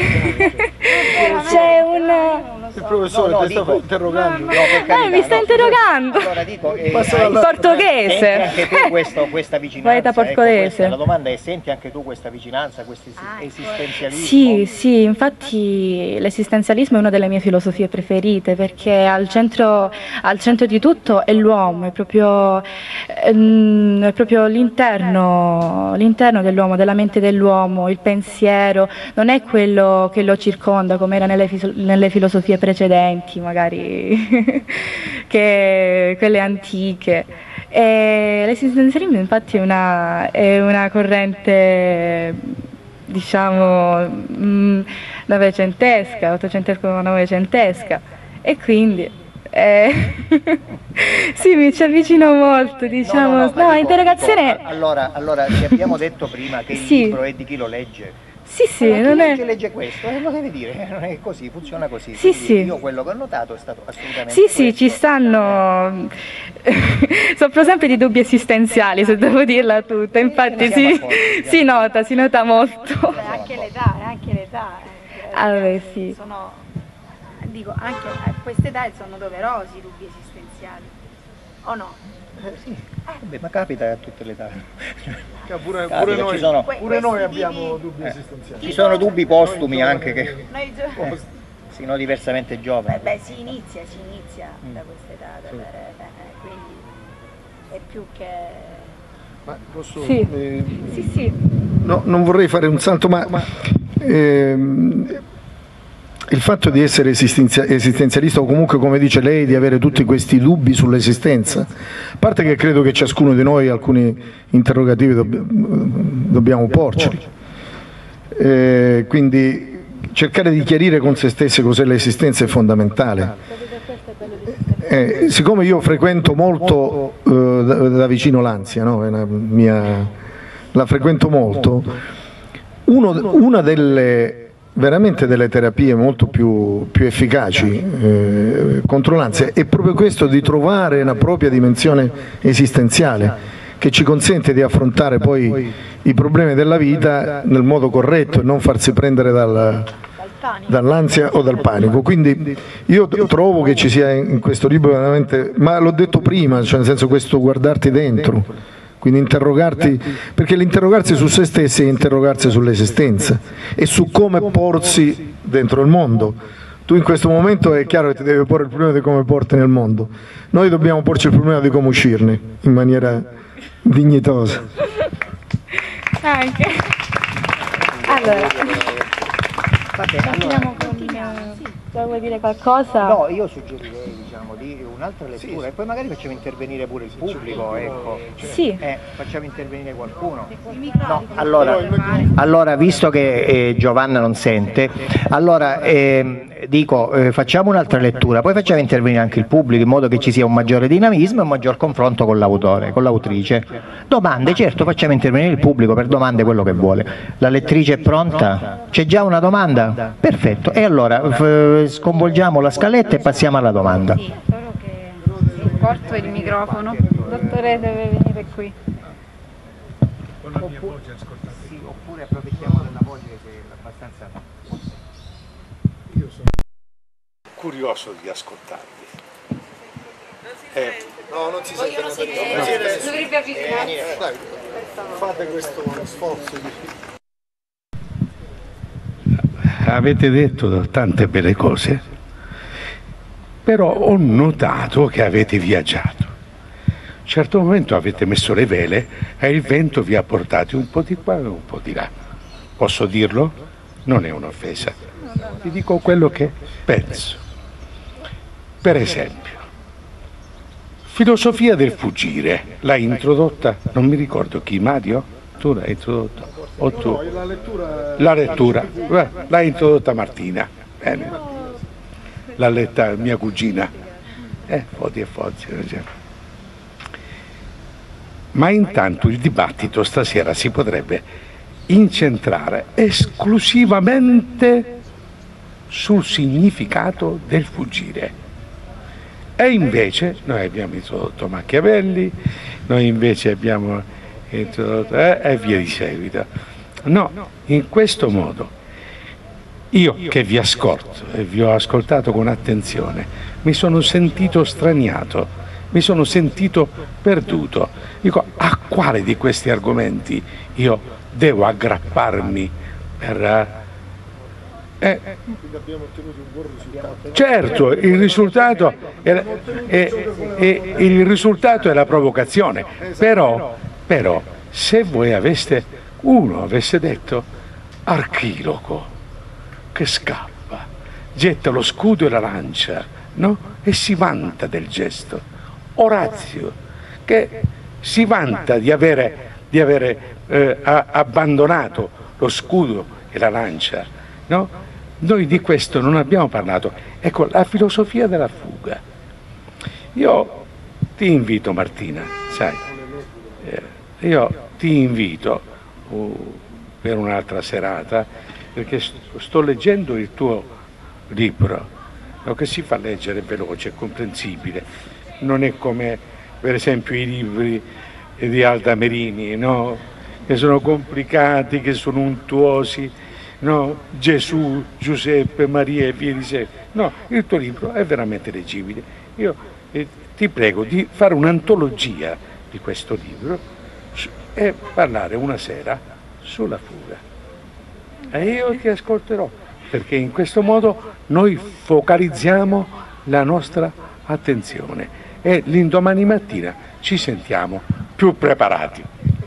c'è un... Il professore No, no, ti sta dico- interrogando. No, per carità, Eh, mi sta no. interrogando. Allora dico, eh, Passa hai- dalla- Portoghese. senti anche tu questo, questa vicinanza, Poeta ecco, portoghese. questa- la domanda è: senti anche tu questa vicinanza, questo esi- esistenzialismo? Sì, sì, infatti l'esistenzialismo è una delle mie filosofie preferite, perché al centro, al centro di tutto è l'uomo, è proprio, ehm, è proprio l'interno, l'interno dell'uomo, della mente dell'uomo, il pensiero, non è quello che lo circonda come era nelle, fis- nelle filosofie precedenti, magari che quelle antiche. E l'esistenzialismo infatti è una, è una corrente, diciamo, mh, novecentesca, ottocentesca, novecentesca, e quindi eh, sì, mi ci avvicino molto, diciamo. No, No, no, no, ma dico- interrogazione. dico, allora, allora, ti abbiamo detto prima che il Sì. libro è di chi lo legge. Sì, sì, Allora, chi non legge, è... legge questo, eh, lo deve dire, non è così, funziona così. Sì, Quindi sì. Io quello che ho notato è stato assolutamente Sì, sì, questo. ci stanno. Soffro sempre di dubbi esistenziali, se devo dirla tutta, infatti siamo si, accorti, si nota, si nota molto. Beh, anche l'età, eh, anche l'età. eh, Ah, beh, sì. Sono, dico, anche a quest'età sono doverosi i dubbi esistenziali, o no? Eh, sì. Beh, ma capita a tutte le età. Pure, Capita, pure ci noi, sono- pure noi Questi abbiamo tipi- dubbi Eh. esistenziali. Ci sono dubbi postumi anche che Noi gio- eh, sino diversamente Beh, giovani. beh, si inizia, si inizia Mm. da quest'età, ad avere, eh, quindi è più che... Ma posso, Sì. eh, Sì, sì. no, non vorrei fare un salto, ma ehm, il fatto di essere esistenzia- esistenzialista, o comunque, come dice lei, di avere tutti questi dubbi sull'esistenza, a parte che credo che ciascuno di noi alcuni interrogativi dobb- dobbiamo porceli, eh, quindi cercare di chiarire con se stessi cos'è l'esistenza è fondamentale. Eh, siccome io frequento molto eh, da, da vicino l'ansia, no? È una mia, la frequento molto, uno- una delle veramente delle terapie molto più, più efficaci eh, contro l'ansia è proprio questo, di trovare una propria dimensione esistenziale che ci consente di affrontare poi i problemi della vita nel modo corretto e non farsi prendere dal, dall'ansia o dal panico. Quindi io trovo che ci sia in questo libro veramente, ma l'ho detto prima, cioè nel senso, questo guardarti dentro, quindi interrogarti, perché l'interrogarsi su se stessi è interrogarsi sull'esistenza e su come porsi dentro il mondo. Tu in questo momento è chiaro che ti devi porre il problema di come porti nel mondo, noi dobbiamo porci il problema di come uscirne in maniera dignitosa. Anche. Allora, Vabbè, allora, continuiamo con... Vittorio, vuoi dire qualcosa? No, io suggerirei diciamo, di un'altra lettura sì, e poi magari facciamo intervenire pure il pubblico, ecco. Sì. Eh, facciamo intervenire qualcuno. No, allora, allora visto che eh, Giovanna non sente, allora eh, dico eh, facciamo un'altra lettura, poi facciamo intervenire anche il pubblico in modo che ci sia un maggiore dinamismo e un maggior confronto con l'autore, con l'autrice. Domande, certo, facciamo intervenire il pubblico per domande, quello che vuole. La lettrice è pronta? C'è già una domanda? Perfetto, e allora sconvolgiamo la scaletta e passiamo alla domanda. Sì, solo che porto il microfono. Dottore deve venire qui. Con la mia voce ascoltate. Sì, oppure approfittiamo della voce che è abbastanza... Io sono curioso di ascoltarvi. Eh, no, non si sente. Non si dovrebbe avvicinare. Dai, fate questo sforzo di... Avete detto tante belle cose, però ho notato che avete viaggiato. A un certo momento avete messo le vele e il vento vi ha portati un po' di qua e un po' di là. Posso dirlo? Non è un'offesa. Vi dico quello che penso. Per esempio, filosofia del fuggire, l'hai introdotta, non mi ricordo chi, Mario? Tu l'hai introdotta? O tu? No, la lettura... La lettura, l'ha introdotta Martina, bene. L'ha letta mia cugina. Eh, foti e foti. Ma intanto il dibattito stasera si potrebbe incentrare esclusivamente sul significato del fuggire. E invece noi abbiamo introdotto Machiavelli, noi invece abbiamo introdotto eh, e via di seguito. No, in questo modo io che vi ascolto e vi ho ascoltato con attenzione mi sono sentito straniato, mi sono sentito perduto. Dico, a quale di questi argomenti io devo aggrapparmi per... Eh, certo, il risultato è, è, è, il risultato è la provocazione, però, però se voi aveste, uno avesse detto Archiloco che scappa, getta lo scudo e la lancia, no? E si vanta del gesto, Orazio che si vanta di avere, di avere eh, abbandonato lo scudo e la lancia, no? Noi di questo non abbiamo parlato. Ecco, la filosofia della fuga. Io ti invito, Martina, sai, eh, io ti invito uh, per un'altra serata, perché sto, sto leggendo il tuo libro, no, che si fa leggere veloce, comprensibile. Non è come, per esempio, i libri di Alda Merini, no? Che sono complicati, che sono untuosi. No, Gesù, Giuseppe, Maria e via di seguito. No, il tuo libro è veramente leggibile. Io eh, ti prego di fare un'antologia di questo libro e parlare una sera sulla fuga. E io ti ascolterò, perché in questo modo noi focalizziamo la nostra attenzione e l'indomani mattina ci sentiamo più preparati.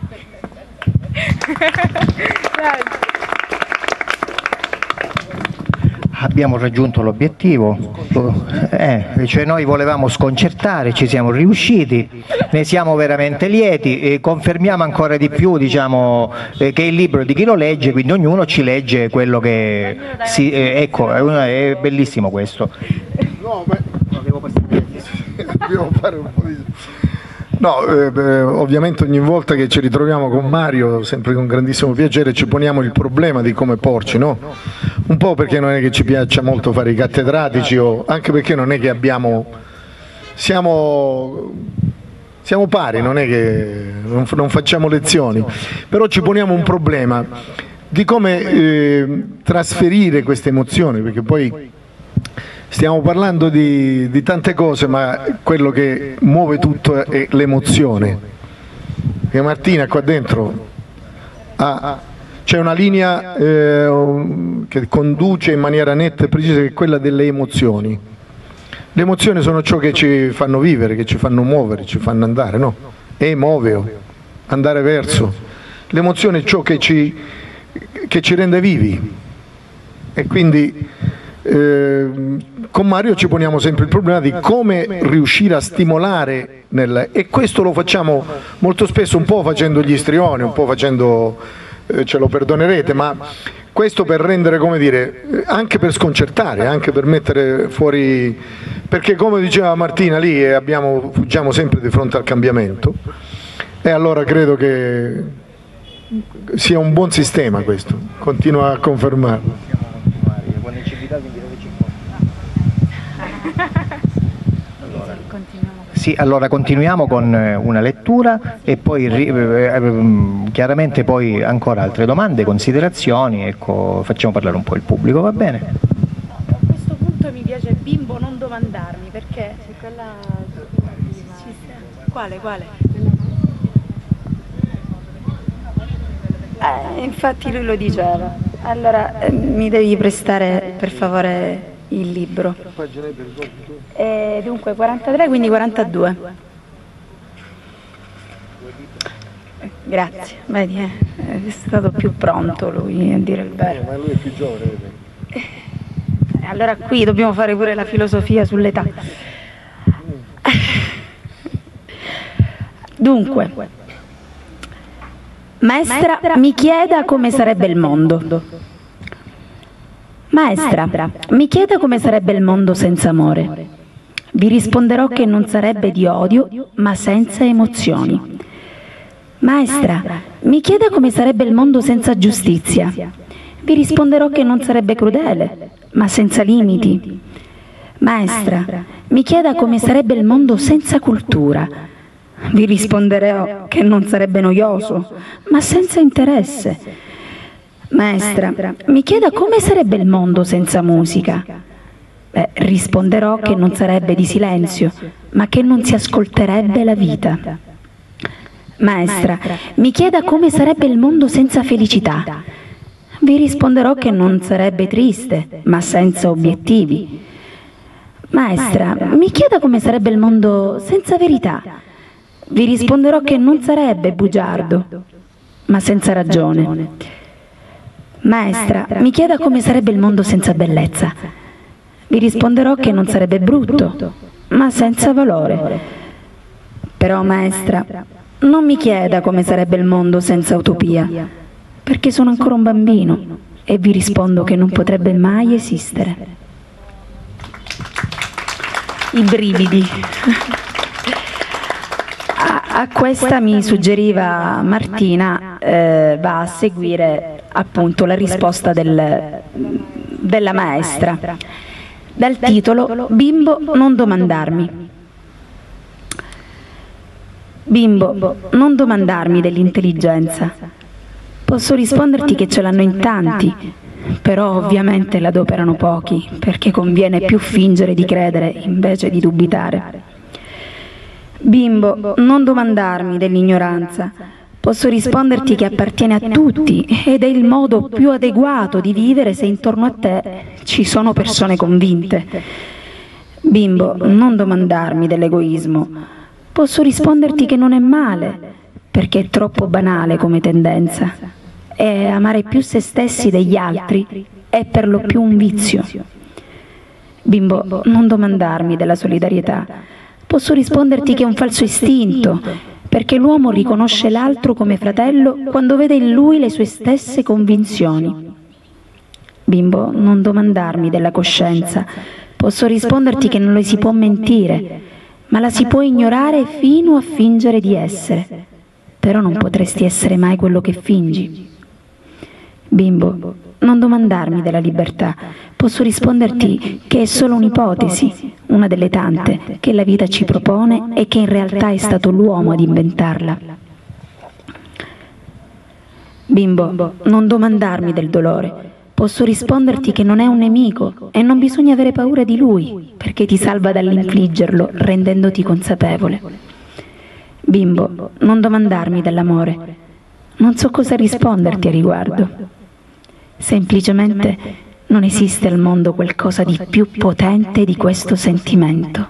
Abbiamo raggiunto l'obiettivo, eh, cioè noi volevamo sconcertare, ci siamo riusciti, ne siamo veramente lieti e confermiamo ancora di più, diciamo, eh, che il libro è di chi lo legge, quindi ognuno ci legge quello che si, eh, ecco, è, una, è bellissimo questo. No, ma... Dobbiamo fare un po' di... No, eh, beh, ovviamente ogni volta che ci ritroviamo con Mario, sempre con grandissimo piacere, ci poniamo il problema di come porci, no? Un po' perché non è che ci piaccia molto fare i cattedratici, o anche perché non è che abbiamo... Siamo, siamo pari, non è che non, non facciamo lezioni, però ci poniamo un problema di come eh, trasferire queste emozioni, perché poi... Stiamo parlando di, di tante cose, ma quello che muove tutto è l'emozione. E Martina qua dentro ha, c'è una linea eh, che conduce in maniera netta e precisa, che è quella delle emozioni. Le emozioni sono ciò che ci fanno vivere, che ci fanno muovere, ci fanno andare, no? Emoveo, andare verso. L'emozione è ciò che ci, che ci rende vivi. E quindi Eh, con Mario ci poniamo sempre il problema di come riuscire a stimolare nel, e questo lo facciamo molto spesso un po' facendo gli istrioni, un po' facendo, eh, ce lo perdonerete, ma questo per rendere, come dire, anche per sconcertare, anche per mettere fuori, perché come diceva Martina lì, eh, abbiamo, fuggiamo sempre di fronte al cambiamento, e allora credo che sia un buon sistema questo, continuo a confermarlo. Sì, allora continuiamo con una lettura e poi eh, chiaramente poi ancora altre domande, considerazioni, ecco, facciamo parlare un po' il pubblico, va bene? A questo punto mi piace Bimbo non domandarmi, perché se quella... Quale, quale? Eh, infatti lui lo diceva. Allora eh, mi devi prestare per favore il libro. Eh, dunque quarantatré, quindi quarantadue. Grazie, vedi, eh, è stato più pronto lui a dire il vero. Ma lui è più giovane. Eh, allora qui dobbiamo fare pure la filosofia sull'età. Dunque, maestra, mi chieda come sarebbe il mondo. Maestra, mi chieda come sarebbe il mondo senza amore. Vi risponderò che non sarebbe di odio, ma senza emozioni. Maestra, mi chieda come sarebbe il mondo senza giustizia. Vi risponderò che non sarebbe crudele, ma senza limiti. Maestra, mi chieda come sarebbe il mondo senza cultura. Vi risponderò che non sarebbe noioso, ma senza interesse. Maestra, mi chieda come sarebbe il mondo senza musica. Beh, risponderò che non sarebbe di silenzio, ma che non si ascolterebbe la vita. Maestra, mi chieda come sarebbe il mondo senza felicità. Vi risponderò che non sarebbe triste, ma senza obiettivi. Maestra, mi chieda come sarebbe il mondo senza verità. Vi risponderò che non sarebbe bugiardo, ma senza ragione. Maestra, mi chieda come sarebbe il mondo senza bellezza. Vi risponderò che non sarebbe brutto, ma senza valore. Però, maestra, non mi chieda come sarebbe il mondo senza utopia, perché sono ancora un bambino e vi rispondo che non potrebbe mai esistere. I brividi. A questa mi suggeriva Martina, eh, va a seguire appunto la risposta del, della maestra, dal titolo Bimbo non domandarmi. Bimbo, non domandarmi dell'intelligenza. Posso risponderti che ce l'hanno in tanti, però ovviamente l'adoperano pochi, perché conviene più fingere di credere invece di dubitare. Bimbo, non domandarmi dell'ignoranza. Posso risponderti che appartiene a tutti ed è il modo più adeguato di vivere se intorno a te ci sono persone convinte. Bimbo, non domandarmi dell'egoismo. Posso risponderti che non è male, perché è troppo banale come tendenza. E amare più se stessi degli altri è per lo più un vizio. Bimbo, non domandarmi della solidarietà. Posso risponderti che è un falso istinto, perché l'uomo riconosce l'altro come fratello quando vede in lui le sue stesse convinzioni. Bimbo, non domandarmi della coscienza. Posso risponderti che non le si può mentire, ma la si può ignorare fino a fingere di essere. Però non potresti essere mai quello che fingi. Bimbo, non domandarmi della libertà. Posso risponderti che è solo un'ipotesi, una delle tante che la vita ci propone e che in realtà è stato l'uomo ad inventarla. Bimbo, non domandarmi del dolore. Posso risponderti che non è un nemico e non bisogna avere paura di lui, perché ti salva dall'infliggerlo rendendoti consapevole. Bimbo, non domandarmi dell'amore. Non so cosa risponderti a riguardo. Semplicemente non esiste al mondo qualcosa di più potente di questo sentimento.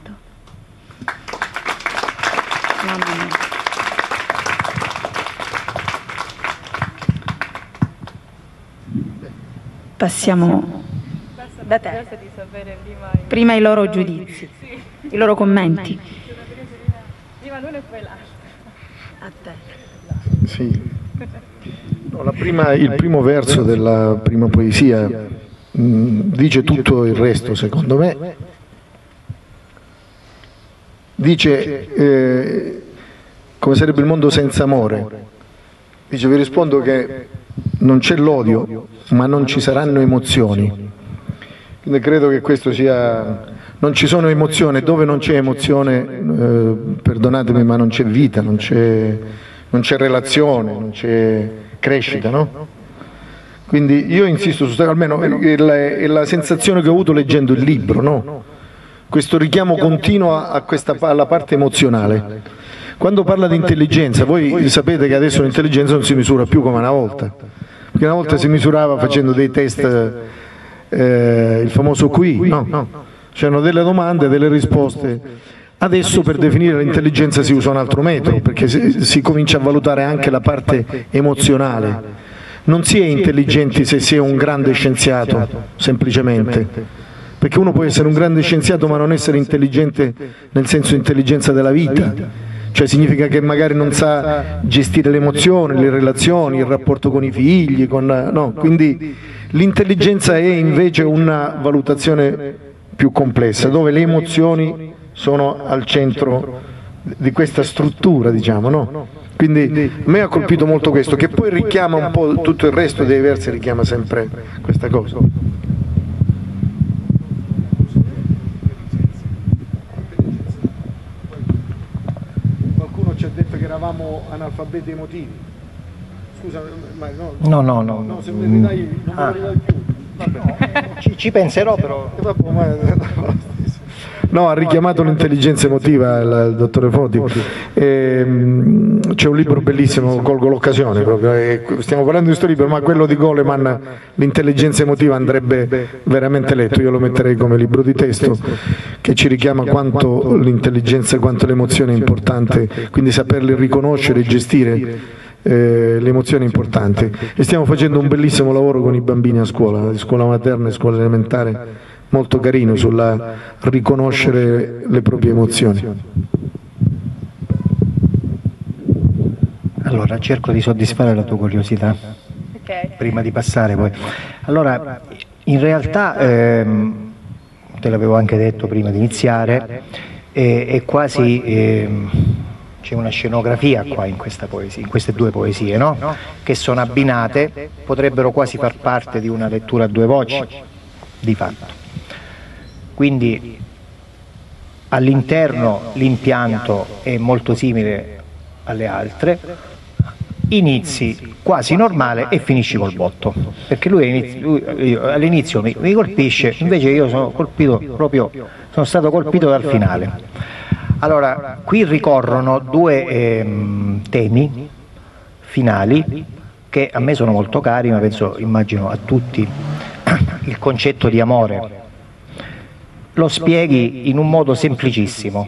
Passiamo Da te. Prima i loro giudizi, i loro commenti. Prima l'uno e poi l'altro. A te. Sì. No, la prima, il primo verso della prima poesia mh, dice tutto il resto, secondo me. Dice eh, come sarebbe il mondo senza amore. Dice, vi rispondo che non c'è l'odio, ma non ci saranno emozioni. Quindi credo che questo sia... Non ci sono emozioni, dove non c'è emozione, eh, perdonatemi, ma non c'è vita, non c'è, non c'è relazione, non c'è crescita, no? Quindi io insisto su, almeno è la, è la sensazione che ho avuto leggendo il libro, no? Questo richiamo continuo a questa, alla parte emozionale. Quando parla di intelligenza, voi sapete che adesso l'intelligenza non si misura più come una volta, perché una volta si misurava facendo dei test, eh, il famoso qui, no? no. C'erano delle domande, delle risposte. Adesso per definire l'intelligenza si usa un altro metodo, perché si, si comincia a valutare anche la parte emozionale. Non si è intelligenti se si è un grande scienziato, semplicemente, perché uno può essere un grande scienziato ma non essere intelligente nel senso intelligenza della vita, cioè significa che magari non sa gestire le emozioni, le relazioni, il rapporto con i figli, con, no, quindi l'intelligenza è invece una valutazione più complessa, dove le emozioni sono al centro di questa struttura, diciamo, no? Quindi a me ha colpito molto questo, che poi richiama un po' tutto il resto dei versi, richiama sempre questa cosa. Qualcuno ci ha detto che eravamo analfabeti emotivi. Scusa, ma no. No, no, no. No, se me ne dai, non me ne dai più. Ci, ci penserò però. No, ha richiamato l'intelligenza emotiva il, il dottore Foti. C'è un libro bellissimo, colgo l'occasione proprio, e stiamo parlando di questo libro, ma quello di Goleman, l'intelligenza emotiva, andrebbe veramente letto. Io lo metterei come libro di testo, che ci richiama quanto l'intelligenza, quanto l'emozione è importante, quindi saperle riconoscere e gestire. Eh, le emozioni importanti, e stiamo facendo un bellissimo lavoro con i bambini a scuola, di scuola materna e scuola elementare, molto carino sulla riconoscere le proprie emozioni. Allora cerco di soddisfare la tua curiosità, Okay. prima di passare poi. Allora, in realtà ehm, te l'avevo anche detto prima di iniziare, eh, è quasi ehm, c'è una scenografia qua in, questa poesia, in queste due poesie, no? Che sono abbinate, potrebbero quasi far parte di una lettura a due voci, di fatto. Quindi all'interno l'impianto è molto simile alle altre, inizi quasi normale e finisci col botto, perché lui, lui all'inizio mi, mi colpisce, invece io sono colpito proprio, sono stato colpito dal finale. Allora, qui ricorrono due ehm, temi finali che a me sono molto cari, ma penso, immagino, a tutti. Il concetto di amore lo spieghi in un modo semplicissimo,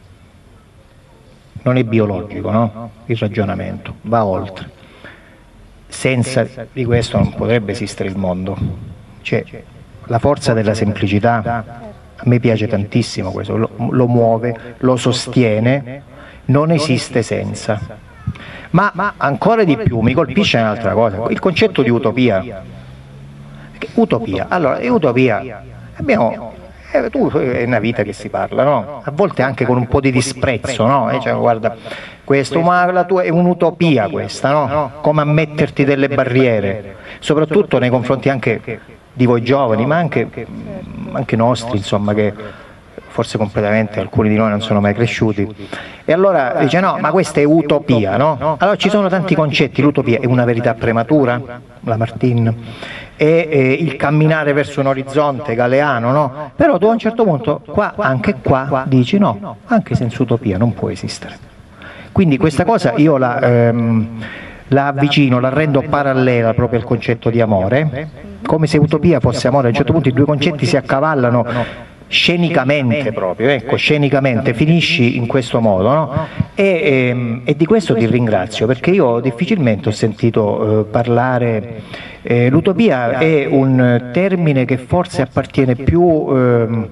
non è biologico, no? Il ragionamento va oltre. Senza di questo non potrebbe esistere il mondo. Cioè, la forza della semplicità, a me piace tantissimo questo, lo, lo muove, lo sostiene, non esiste senza. Ma, ma ancora di più mi colpisce un'altra cosa, il concetto di utopia. Utopia, allora, è utopia, abbiamo, eh, tu, è una vita che si parla, no? A volte anche con un po' di disprezzo, no? Eh, cioè, guarda, questo, ma la tua è un'utopia questa, no? Come a metterti delle barriere, soprattutto nei confronti anche di voi giovani, ma anche, anche nostri, insomma, che forse completamente alcuni di noi non sono mai cresciuti. E allora dice no, ma questa è utopia, no? Allora ci sono tanti concetti, l'utopia è una verità prematura, la Martin, è, è il camminare verso un orizzonte galeano, no? Però tu a un certo punto, qua, anche qua, dici no, anche senza utopia non può esistere. Quindi questa cosa io la, ehm, la avvicino, la rendo parallela proprio al concetto di amore, come se utopia fosse amore. A un certo punto i due concetti si accavallano scenicamente proprio, ecco, scenicamente, finisci in questo modo, no? E, e, e di questo ti ringrazio, perché io difficilmente ho sentito eh, parlare Eh, l'utopia è un termine che forse appartiene più ehm,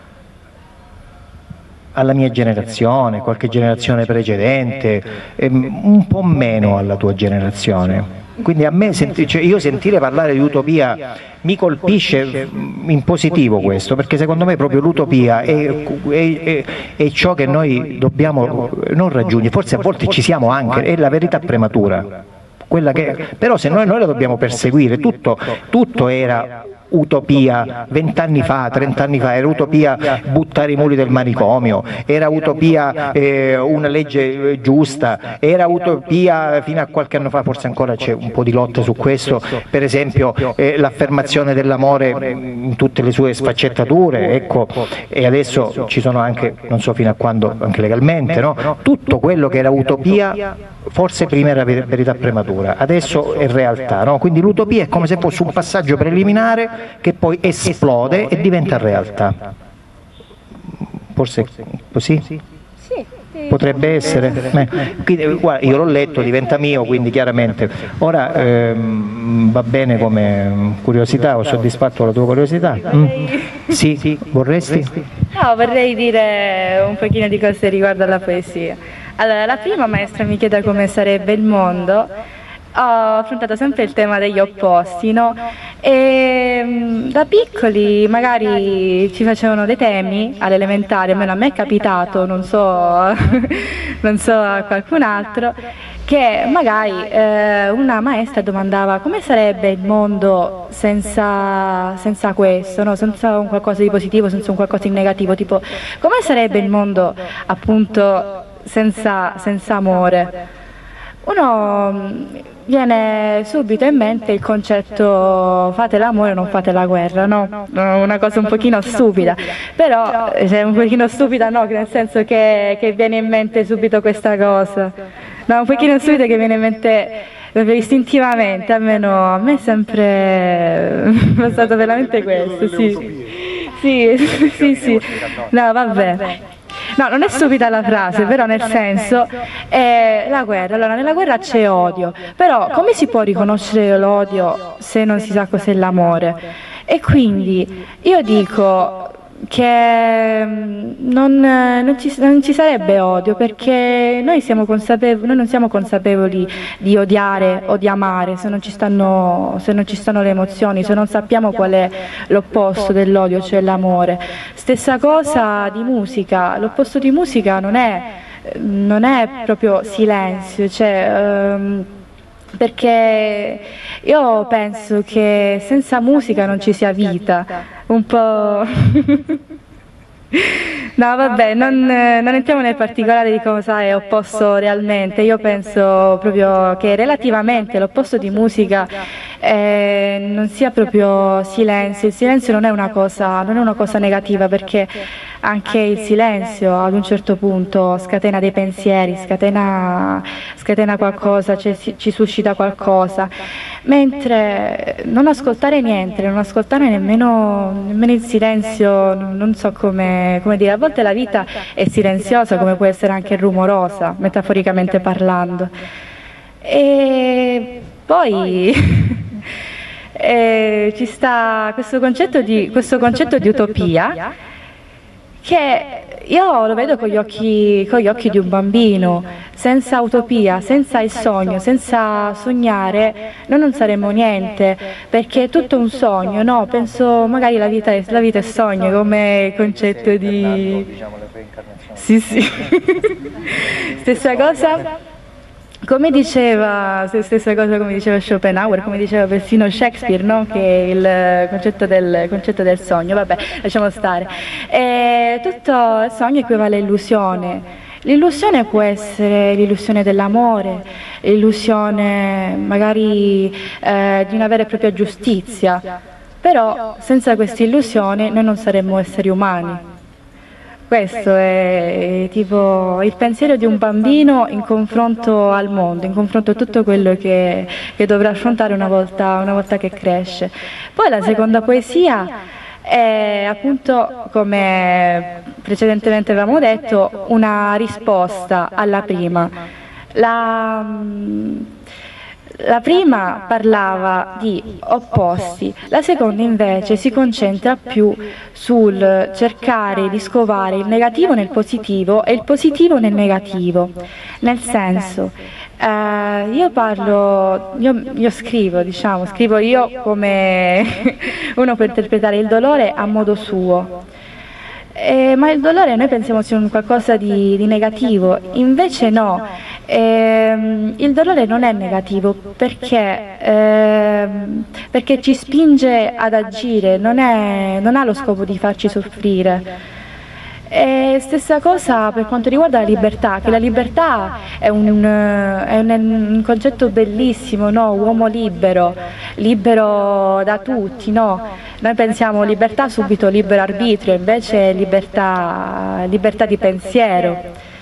alla mia generazione, qualche generazione precedente, ehm, un po' meno alla tua generazione. Quindi a me, senti, cioè io sentire parlare di utopia mi colpisce in positivo questo, perché secondo me proprio l'utopia è, è, è, è ciò che noi dobbiamo non raggiungere, forse a volte ci siamo anche, è la verità prematura. Quella che, però se noi, noi la dobbiamo perseguire, tutto, tutto era utopia vent'anni fa, trent'anni fa, era utopia buttare i muli del manicomio, era utopia eh, una legge giusta, era utopia fino a qualche anno fa, forse ancora c'è un po' di lotta su questo, per esempio eh, l'affermazione dell'amore in tutte le sue sfaccettature, ecco, e adesso ci sono anche, non so fino a quando, anche legalmente, no? Tutto quello che era utopia forse prima era verità prematura, adesso è realtà, no? Quindi l'utopia è come se fosse un passaggio preliminare che poi esplode e diventa realtà. Forse così? Sì. Potrebbe essere. Eh, quindi, guarda, io l'ho letto, diventa mio, quindi chiaramente. Ora ehm, va bene come curiosità, ho soddisfatto la tua curiosità? Mm. Sì, sì, vorresti? No, vorrei dire un pochino di cose riguardo alla poesia. Allora, la prima maestra mi chiede come sarebbe il mondo. Ho affrontato sempre il tema degli opposti, no? E da piccoli magari ci facevano dei temi all'elementare, almeno a me è capitato, non so, non so a qualcun altro, che magari eh, una maestra domandava come sarebbe il mondo senza, senza questo, no? Senza un qualcosa di positivo, senza un qualcosa di negativo, tipo come sarebbe il mondo appunto senza, senza amore. Uno viene subito in mente il concetto fate l'amore, non fate la guerra, no? Una cosa un pochino stupida, però cioè, un pochino stupida no, nel senso che, che viene in mente subito questa cosa, no, un pochino stupida che viene in mente proprio istintivamente, almeno a me è sempre passato veramente questo, sì, sì, sì, sì, no vabbè. No, non è stupida la frase, però nel senso, è la guerra, allora nella guerra c'è odio, però come si può riconoscere l'odio se non si sa cos'è l'amore? E quindi io dico che non, non, ci, non ci sarebbe odio perché noi, siamo consapevoli, noi non siamo consapevoli di odiare o di amare se non ci stanno, se non ci stanno le emozioni, se non sappiamo qual è l'opposto dell'odio, cioè l'amore. Stessa cosa di musica, l'opposto di musica non è, non è proprio silenzio, cioè, um, perché io penso che senza musica non ci sia vita, un po'... No vabbè, non, non entriamo nel particolare di cosa è opposto realmente, io penso proprio che relativamente l'opposto di musica eh, non sia proprio silenzio, il silenzio non è una cosa, non è una cosa negativa perché anche il silenzio ad un certo punto scatena dei pensieri, scatena, scatena qualcosa, cioè, ci suscita qualcosa, mentre non ascoltare niente, non ascoltare nemmeno, nemmeno il silenzio, non so come, come dire, a volte la vita è silenziosa come può essere anche rumorosa, metaforicamente parlando. E poi e ci sta questo concetto di, questo concetto di utopia che io lo vedo con gli occhi, con gli occhi di un bambino. Senza utopia, senza il sogno, senza sognare noi non saremmo niente, perché è tutto un sogno, no? Penso magari la vita è, la vita è sogno come concetto di... Sì, sì. Stessa cosa... Come diceva, stessa cosa come diceva Schopenhauer, come diceva persino Shakespeare, no? Che è il concetto del, concetto del sogno, vabbè, lasciamo stare. E tutto il sogno equivale a illusione. L'illusione può essere l'illusione dell'amore, l'illusione magari eh, di una vera e propria giustizia, però senza questa illusione noi non saremmo esseri umani. Questo è tipo il pensiero di un bambino in confronto al mondo, in confronto a tutto quello che, che dovrà affrontare una volta, una volta che cresce. Poi la seconda poesia è appunto, come precedentemente avevamo detto, una risposta alla prima. La, La prima parlava di opposti, la seconda invece si concentra più sul cercare di scovare il negativo nel positivo e il positivo nel negativo, nel senso, eh, io parlo, io, io scrivo, diciamo, scrivo io come uno può interpretare il dolore a modo suo. Eh, ma il dolore noi pensiamo sia un qualcosa di, di negativo, invece no, eh, il dolore non è negativo perché, eh, perché ci spinge ad agire, non, è, non ha lo scopo di farci soffrire. E stessa cosa per quanto riguarda la libertà, che la libertà è un, è un, un concetto bellissimo, no? Uomo libero, libero da tutti, no? Noi pensiamo libertà subito libero arbitrio, invece è libertà, libertà di pensiero.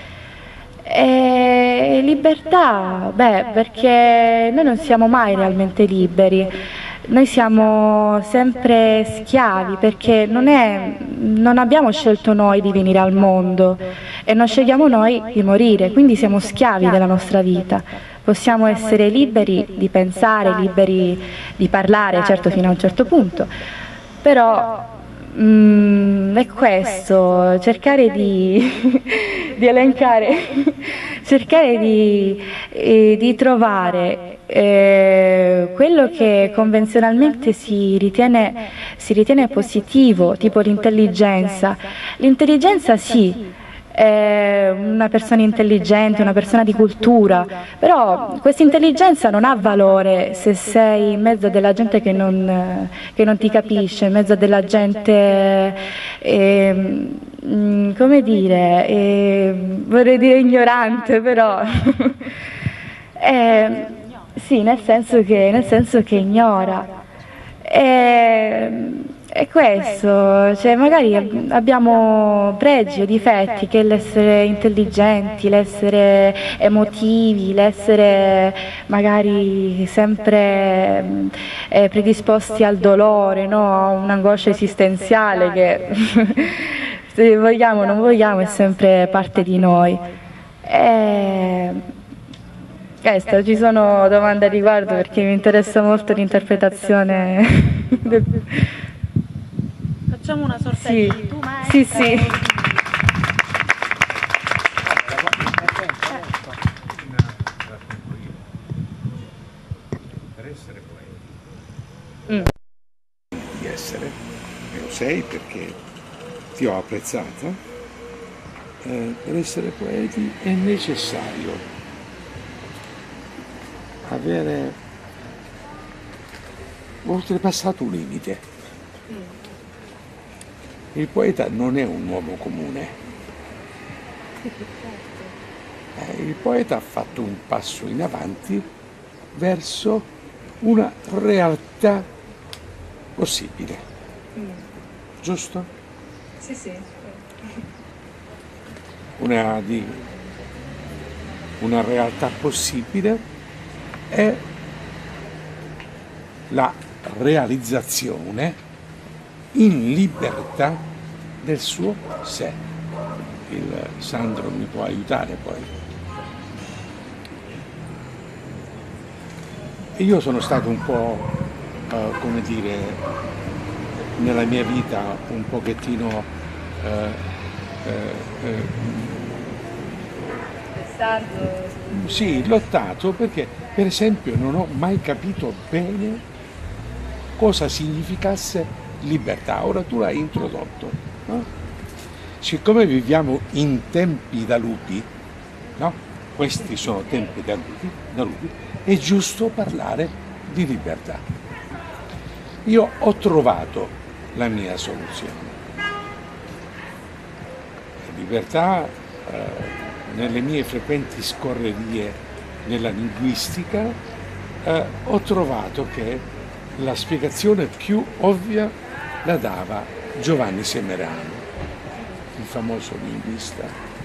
E libertà, beh, perché noi non siamo mai realmente liberi. Noi siamo sempre schiavi perché non, è, non abbiamo scelto noi di venire al mondo e non scegliamo noi di morire, quindi siamo schiavi della nostra vita. Possiamo essere liberi di pensare, liberi di parlare, certo fino a un certo punto, però mm, è questo, cercare di, di elencare, cercare di, eh, di trovare Eh, quello che convenzionalmente si ritiene, si ritiene positivo, tipo l'intelligenza. L'intelligenza sì, è una persona intelligente, una persona di cultura, però questa intelligenza non ha valore se sei in mezzo a della gente che non, che non ti capisce, in mezzo a della gente, eh, come dire, eh, vorrei dire ignorante, però... eh, Sì, nel senso che, nel senso che ignora. E, è questo, cioè magari abbiamo pregi o difetti che l'essere intelligenti, l'essere emotivi, l'essere magari sempre eh, predisposti al dolore, no? A un'angoscia esistenziale che se vogliamo o non vogliamo è sempre parte di noi. E, Questo, ci sono domande a riguardo perché mi interessa molto l'interpretazione. Del... Facciamo una sorta sì. di tu maestra. Sì, sì. Per essere poeti. Mm. Di essere, e lo sei perché ti ho apprezzata, eh, per essere poeti è necessario avere oltrepassato un limite. Il poeta non è un uomo comune. Eh, il poeta ha fatto un passo in avanti verso una realtà possibile. Giusto? Sì, sì. Una, di, una realtà possibile è la realizzazione in libertà del suo sé. Il Sandro mi può aiutare poi. E io sono stato un po', uh, come dire, nella mia vita un pochettino uh, uh, uh, sì, lottato perché per esempio non ho mai capito bene cosa significasse libertà. Ora tu l'hai introdotto, no? Siccome viviamo in tempi da lupi, no? Questi sono tempi da lupi, da lupi, è giusto parlare di libertà. Io ho trovato la mia soluzione. La libertà eh, nelle mie frequenti scorrerie nella linguistica eh, ho trovato che la spiegazione più ovvia la dava Giovanni Semerano, il famoso linguista.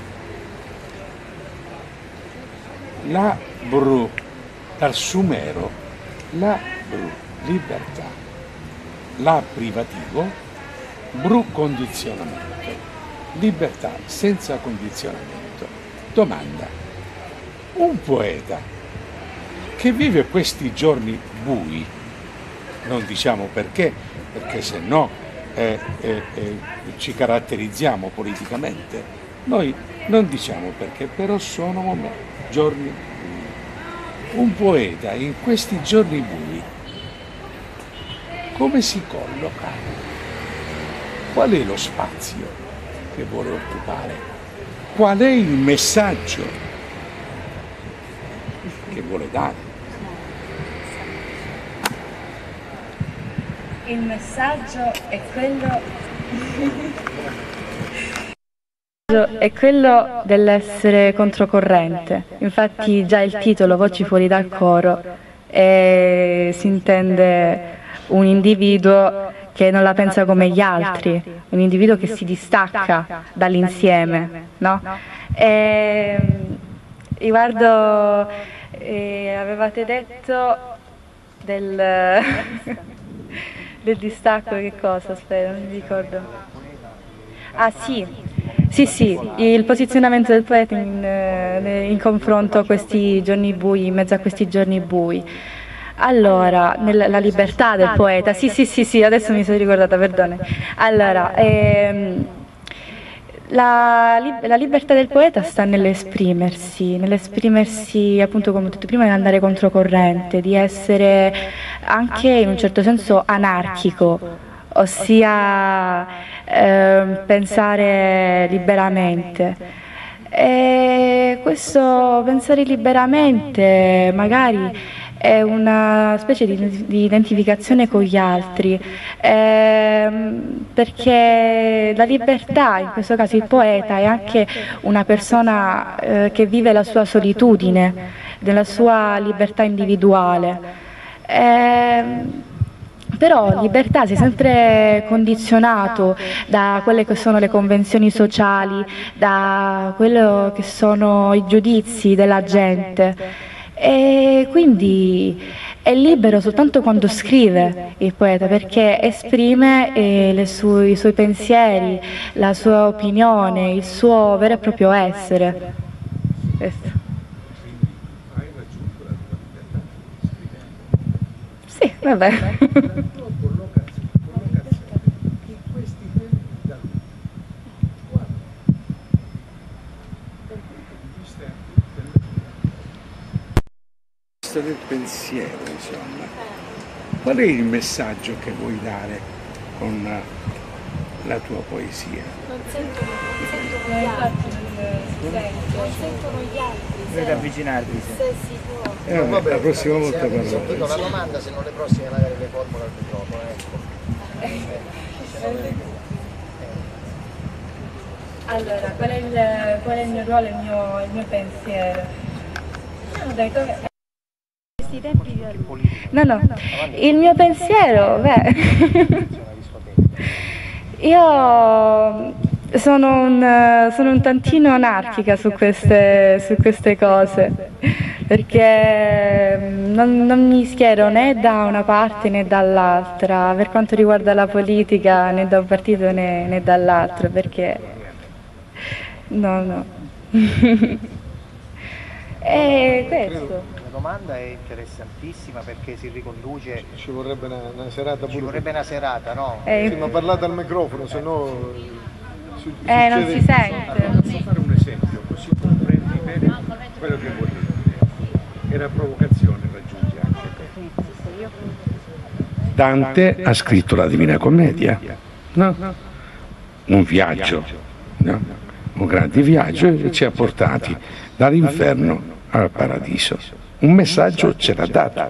La bru, dal sumero, la bru, libertà, la privativo, bru condizionamento, libertà senza condizionamento. Domanda, un poeta che vive questi giorni bui, non diciamo perché, perché se no eh, eh, eh, ci caratterizziamo politicamente, noi non diciamo perché, però sono momenti, giorni bui. Un poeta in questi giorni bui come si colloca? Qual è lo spazio che vuole occupare? Qual è il messaggio che vuole dare? Il messaggio è quello è quello dell'essere controcorrente. Infatti già il titolo Voci fuori dal coro eh, si intende un individuo che non la pensa come gli altri, un individuo che si distacca dall'insieme, no? E, riguardo eh, avevate detto del del distacco, che cosa? Aspetta, non mi ricordo. Ah sì, sì sì, il posizionamento del poeta in, in confronto a questi giorni bui, in mezzo a questi giorni bui. Allora, nella, la libertà del poeta, sì sì sì sì, adesso mi sono ricordata, perdone. Allora, ehm, La, la libertà del poeta sta nell'esprimersi, nell'esprimersi appunto come ho detto prima, nell'andare controcorrente, di essere anche in un certo senso anarchico, ossia eh, pensare liberamente. E questo pensare liberamente magari è una specie di, di identificazione con gli altri, ehm, perché la libertà, in questo caso il poeta, è anche una persona eh, che vive la sua solitudine, nella sua libertà individuale. Ehm, Però libertà si è sempre condizionato da quelle che sono le convenzioni sociali, da quello che sono i giudizi della gente. E quindi è libero soltanto quando scrive il poeta, perché esprime eh, le sue, i suoi pensieri, la sua opinione, il suo vero e proprio essere. Questo. Sì, vabbè. Del pensiero, insomma, qual è il messaggio che vuoi dare con la tua poesia? Non sentono, non sentono gli altri, non sentono gli altri. Dovete avvicinarvi. Se si può. Eh, vabbè, la prossima volta parlo. Dico la domanda, se non le prossime magari le formulo al microfono, ecco. Allora, qual è il, qual è il mio ruolo, il mio, il mio pensiero? Ho detto No, no, il mio pensiero, beh, io sono un, sono un tantino anarchica su queste, su queste cose, perché non, non mi schiero né da una parte né dall'altra, per quanto riguarda la politica, né da un partito né, né dall'altro, perché no, no. E questo. La domanda è interessantissima perché si riconduce. Ci vorrebbe una, una serata pure. Ci vorrebbe una serata, no? Eh, Sì, ma parlate al microfono, se no. Su, eh, non si sente. Posso fare un esempio, così comprendi bene quello che vuol dire. E la provocazione raggiunge anche te. Dante ha scritto la Divina Commedia, no? Un viaggio, no? Un grande viaggio che ci ha portati dall'inferno al paradiso. Un messaggio ce l'ha dato.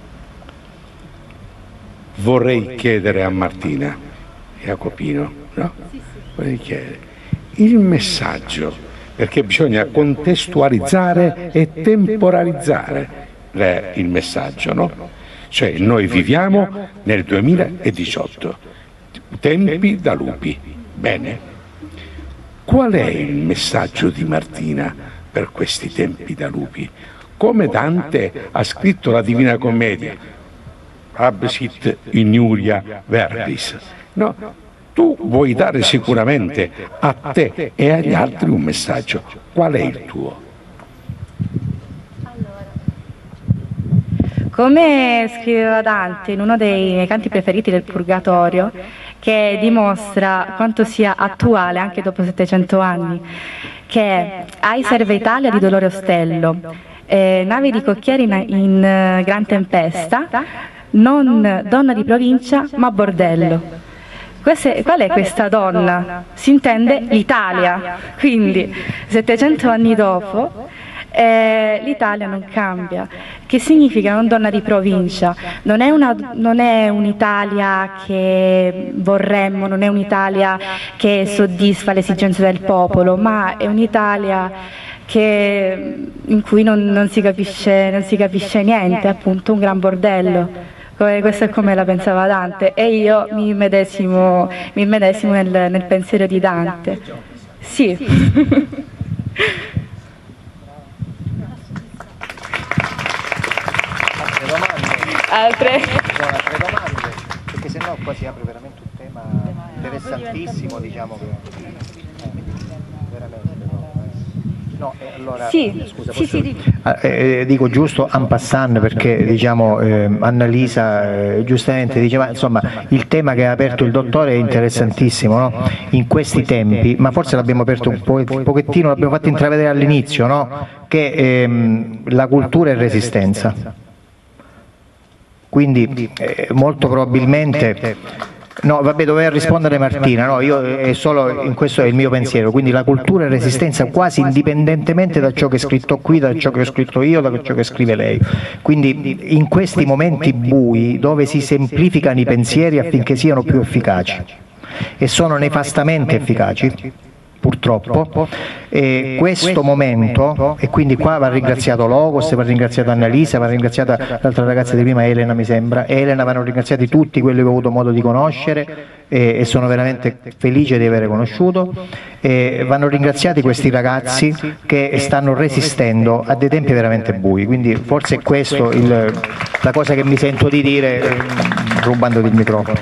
Vorrei chiedere a Martina Jacopino, no? Vorrei chiedere il messaggio, perché bisogna contestualizzare e temporalizzare le, il messaggio, no? Cioè noi viviamo nel duemiladiciotto, tempi da lupi, bene. Qual è il messaggio di Martina per questi tempi da lupi? Come Dante ha scritto la Divina Commedia, absit iniuria verbis, no? Tu vuoi dare sicuramente a te e agli altri un messaggio. Qual è il tuo? Allora, Come scriveva Dante in uno dei miei canti preferiti del Purgatorio, che dimostra quanto sia attuale anche dopo settecento anni, che è «Ai serve Italia di dolore ostello, eh, navi di cocchieri in, in uh, gran tempesta, non donna di provincia ma bordello». Queste, qual è questa donna? Si intende l'Italia, quindi settecento anni dopo eh, l'Italia non cambia. Che significa non donna di provincia? Non è, una, non è un'Italia che vorremmo, non è un'Italia che soddisfa le esigenze del popolo, ma è un'Italia che, in cui non, non, si capisce, non si capisce niente, appunto un gran bordello. Questo è come la pensava Dante e io mi medesimo, mi medesimo nel, nel pensiero di Dante. Sì. Altre domande? Altre? Altre domande? Perché sennò qua si apre veramente un tema interessantissimo, diciamo che eh, veramente no. No, eh, allora, sì, scusa, sì, posso... sì, eh, dico giusto en passant perché diciamo eh, Annalisa eh, giustamente diceva insomma il tema che ha aperto il dottore è interessantissimo, no? In questi tempi, ma forse l'abbiamo aperto un, po un pochettino, l'abbiamo fatto intravedere all'inizio, no? Che ehm, la cultura è resistenza, quindi eh, molto probabilmente no, vabbè, doveva rispondere Martina, no, io è solo in questo è il mio pensiero, quindi la cultura è resistenza quasi indipendentemente da ciò che è scritto qui, da ciò che ho scritto io, da ciò che scrive lei. Quindi in questi momenti bui dove si semplificano i pensieri affinché siano più efficaci e sono nefastamente efficaci, purtroppo, e questo momento, e quindi qua va ringraziato Logos, va ringraziato Annalisa, va ringraziata l'altra ragazza di prima, Elena mi sembra, Elena, vanno ringraziati tutti quelli che ho avuto modo di conoscere e, e sono veramente felice di aver conosciuto, e vanno ringraziati questi ragazzi che stanno resistendo a dei tempi veramente bui, quindi forse è questo il, la cosa che mi sento di dire eh, rubandoti il microfono.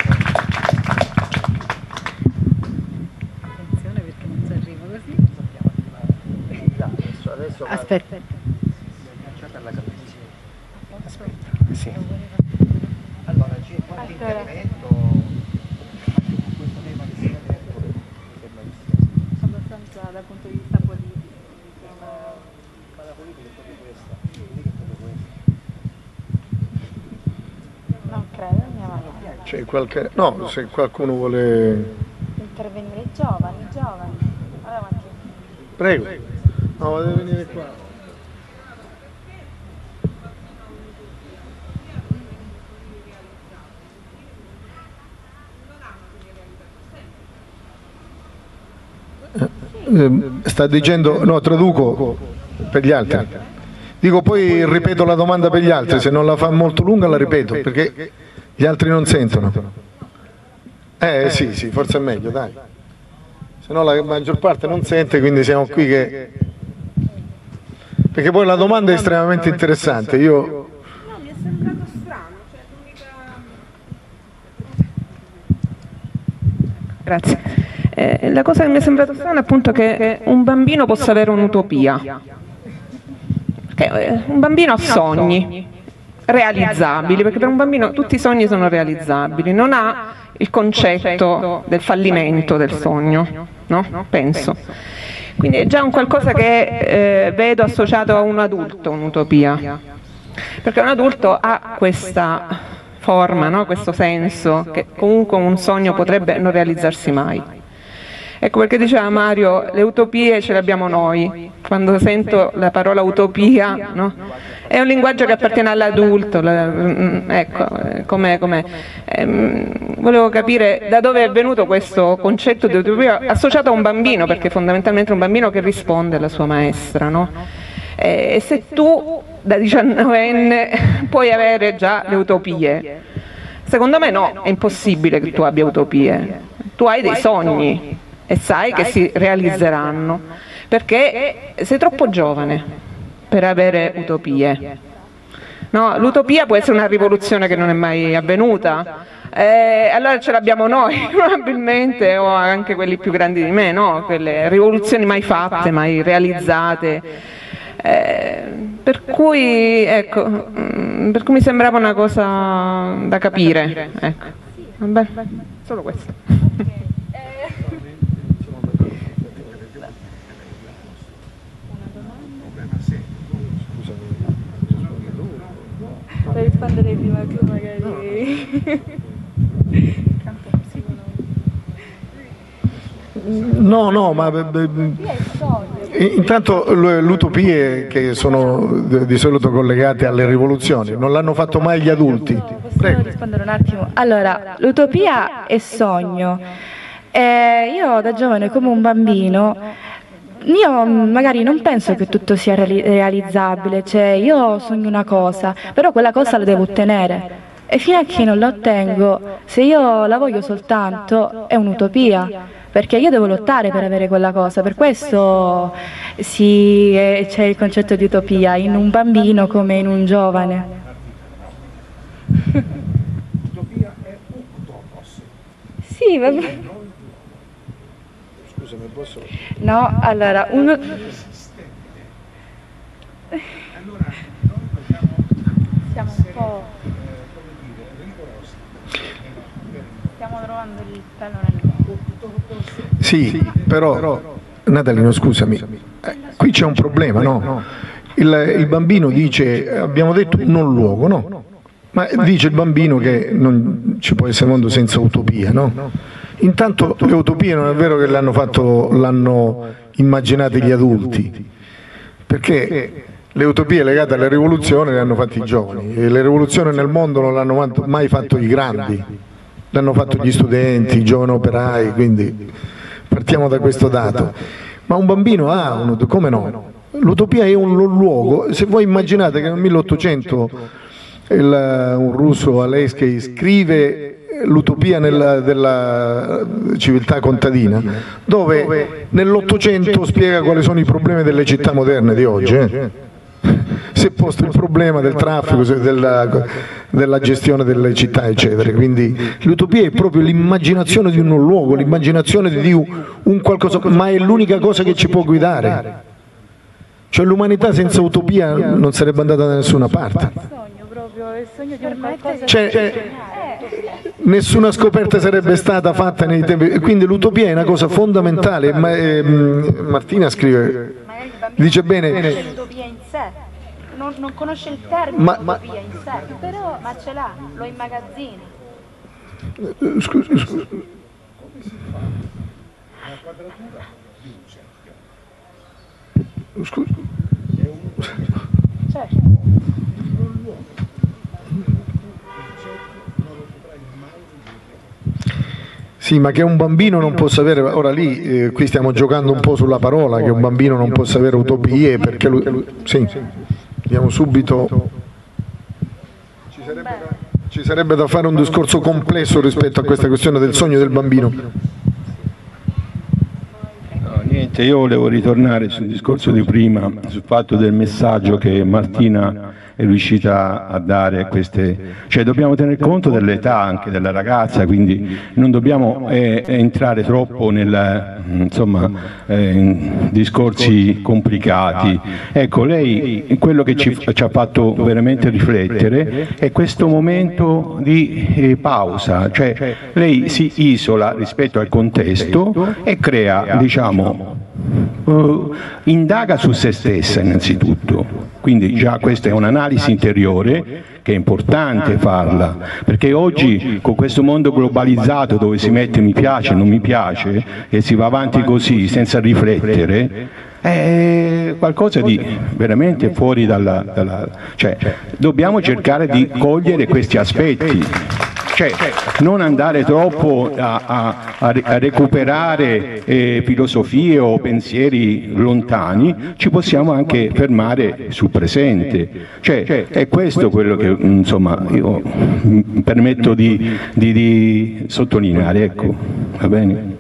Aspetta. Aspetta, sì. Allora, c'è qualche intervento questo tema che si è aperto abbastanza dal punto di vista politico. Ma la politica è proprio questa, è proprio questa. Non credo, andiamo avanti. C'è qualche... No, se qualcuno vuole... Intervenire i giovani, i giovani. Allora, avanti. Prego. No, deve venire qua. Eh, sta dicendo, no, traduco per gli altri. Dico poi ripeto la domanda per gli altri, se non la fa molto lunga la ripeto, perché gli altri non sentono. Eh sì, sì, forse è meglio, dai. Se no la maggior parte non sente, quindi siamo qui che... Perché poi la domanda è estremamente interessante. Io... No, mi è sembrato strano. Cioè, Grazie. Eh, la cosa che mi è sembrata strana è appunto che un bambino possa avere un'utopia. Che, eh, un bambino ha sogni realizzabili, perché per un bambino tutti i sogni sono realizzabili, non ha il concetto del fallimento del sogno, no? Penso. Quindi è già un qualcosa che eh, vedo associato a un adulto, un'utopia, perché un adulto ha questa forma, no? Questo senso che comunque un sogno potrebbe non realizzarsi mai. Ecco perché diceva Mario, le utopie ce le abbiamo noi. Quando sento la parola utopia, no? È un linguaggio che appartiene all'adulto, ecco, com'è, com'è. Ehm, volevo capire da dove è venuto questo concetto di utopia associato a un bambino, perché fondamentalmente è un bambino che risponde alla sua maestra, no? E se tu da diciannovenne puoi avere già le utopie, secondo me no, è impossibile che tu abbia utopie. Tu hai dei sogni e sai che si realizzeranno, perché sei troppo giovane per avere utopie. No, l'utopia può essere una rivoluzione che non è mai avvenuta, eh, allora ce l'abbiamo noi probabilmente, o anche quelli più grandi di me, no? Quelle rivoluzioni mai fatte, mai realizzate. Eh, per cui, ecco, mm, per cui mi sembrava una cosa da capire. Ecco. Vabbè, solo questo. Vuoi rispondere prima tu magari? No, no, ma intanto le utopie che sono di solito collegate alle rivoluzioni non l'hanno fatto mai gli adulti. Posso rispondere un attimo? Allora, l'utopia è sogno. Eh, io da giovane come un bambino, io magari non penso che tutto sia reali- realizzabile, cioè io sogno una cosa, però quella cosa la devo ottenere. E fino a che non la ottengo, se io la voglio soltanto, è un'utopia. Perché io devo lottare per avere quella cosa, per questo sì, eh, c'è il concetto di utopia in un bambino come in un giovane. L'utopia è utopos. Sì, va bene. Scusami, posso? No, allora, un... Allora, noi dobbiamo Siamo un po'... Stiamo trovando il pelo nel... Sì, però, Natalino, scusami, eh, qui c'è un problema, no? Il, il bambino dice, abbiamo detto non luogo, no? Ma dice il bambino che non ci può essere mondo senza utopia, no? Intanto le utopie non è vero che l'hanno fatto, l'hanno immaginate gli adulti, perché le utopie legate alle rivoluzioni le hanno fatte i giovani, e le rivoluzioni nel mondo non l'hanno mai fatto i grandi, l'hanno fatto gli studenti, i giovani operai, quindi partiamo da questo dato. Ma un bambino ha un'utopia, come no? L'utopia è un luogo, se voi immaginate che nel milleottocento il, un russo, Alesky, scrive l'utopia nella, della civiltà contadina, dove nell'Ottocento spiega quali sono i problemi delle città moderne di oggi. Eh? Si è posto il problema del traffico, della, della gestione delle città, eccetera. Quindi l'utopia è proprio l'immaginazione di un luogo, l'immaginazione di un, un qualcosa, ma è l'unica cosa che ci può guidare. Cioè l'umanità senza utopia non sarebbe andata da nessuna parte. Cioè, nessuna scoperta sarebbe stata fatta nei tempi, quindi l'utopia è una cosa fondamentale. Ma, eh, Martina scrive, dice bene, l'utopia in sé. Non, non conosce il termine ma, utopia ma, in sé, però ma ce l'ha, lo immagazzina. Scusa, scusa. Scusa. Certo. Sì, ma che un bambino non possa avere, ora lì, eh, qui stiamo giocando un po' sulla parola, che un bambino non possa avere utopie, perché lui, lui sì, andiamo subito, ci sarebbe, da, ci sarebbe da fare un discorso complesso rispetto a questa questione del sogno del bambino. No, niente, io volevo ritornare sul discorso di prima, sul fatto del messaggio che Martina è riuscita a dare a queste, cioè dobbiamo tener conto dell'età anche della ragazza, quindi non dobbiamo eh, entrare troppo nel, insomma, eh, in discorsi complicati. Ecco, lei quello che ci, ci ha fatto veramente riflettere è questo momento di eh, pausa, cioè lei si isola rispetto al contesto e crea, diciamo, Uh, indaga su se stessa innanzitutto, quindi già questa è un'analisi interiore che è importante farla, perché oggi con questo mondo globalizzato dove si mette mi piace, non mi piace e si va avanti così senza riflettere, è qualcosa di veramente fuori dalla, dalla cioè dobbiamo cercare di cogliere questi aspetti. Cioè, non andare troppo a, a, a recuperare eh, filosofie o pensieri lontani, ci possiamo anche fermare sul presente. Cioè, è questo quello che insomma io mi permetto di, di, di sottolineare. Ecco, va bene?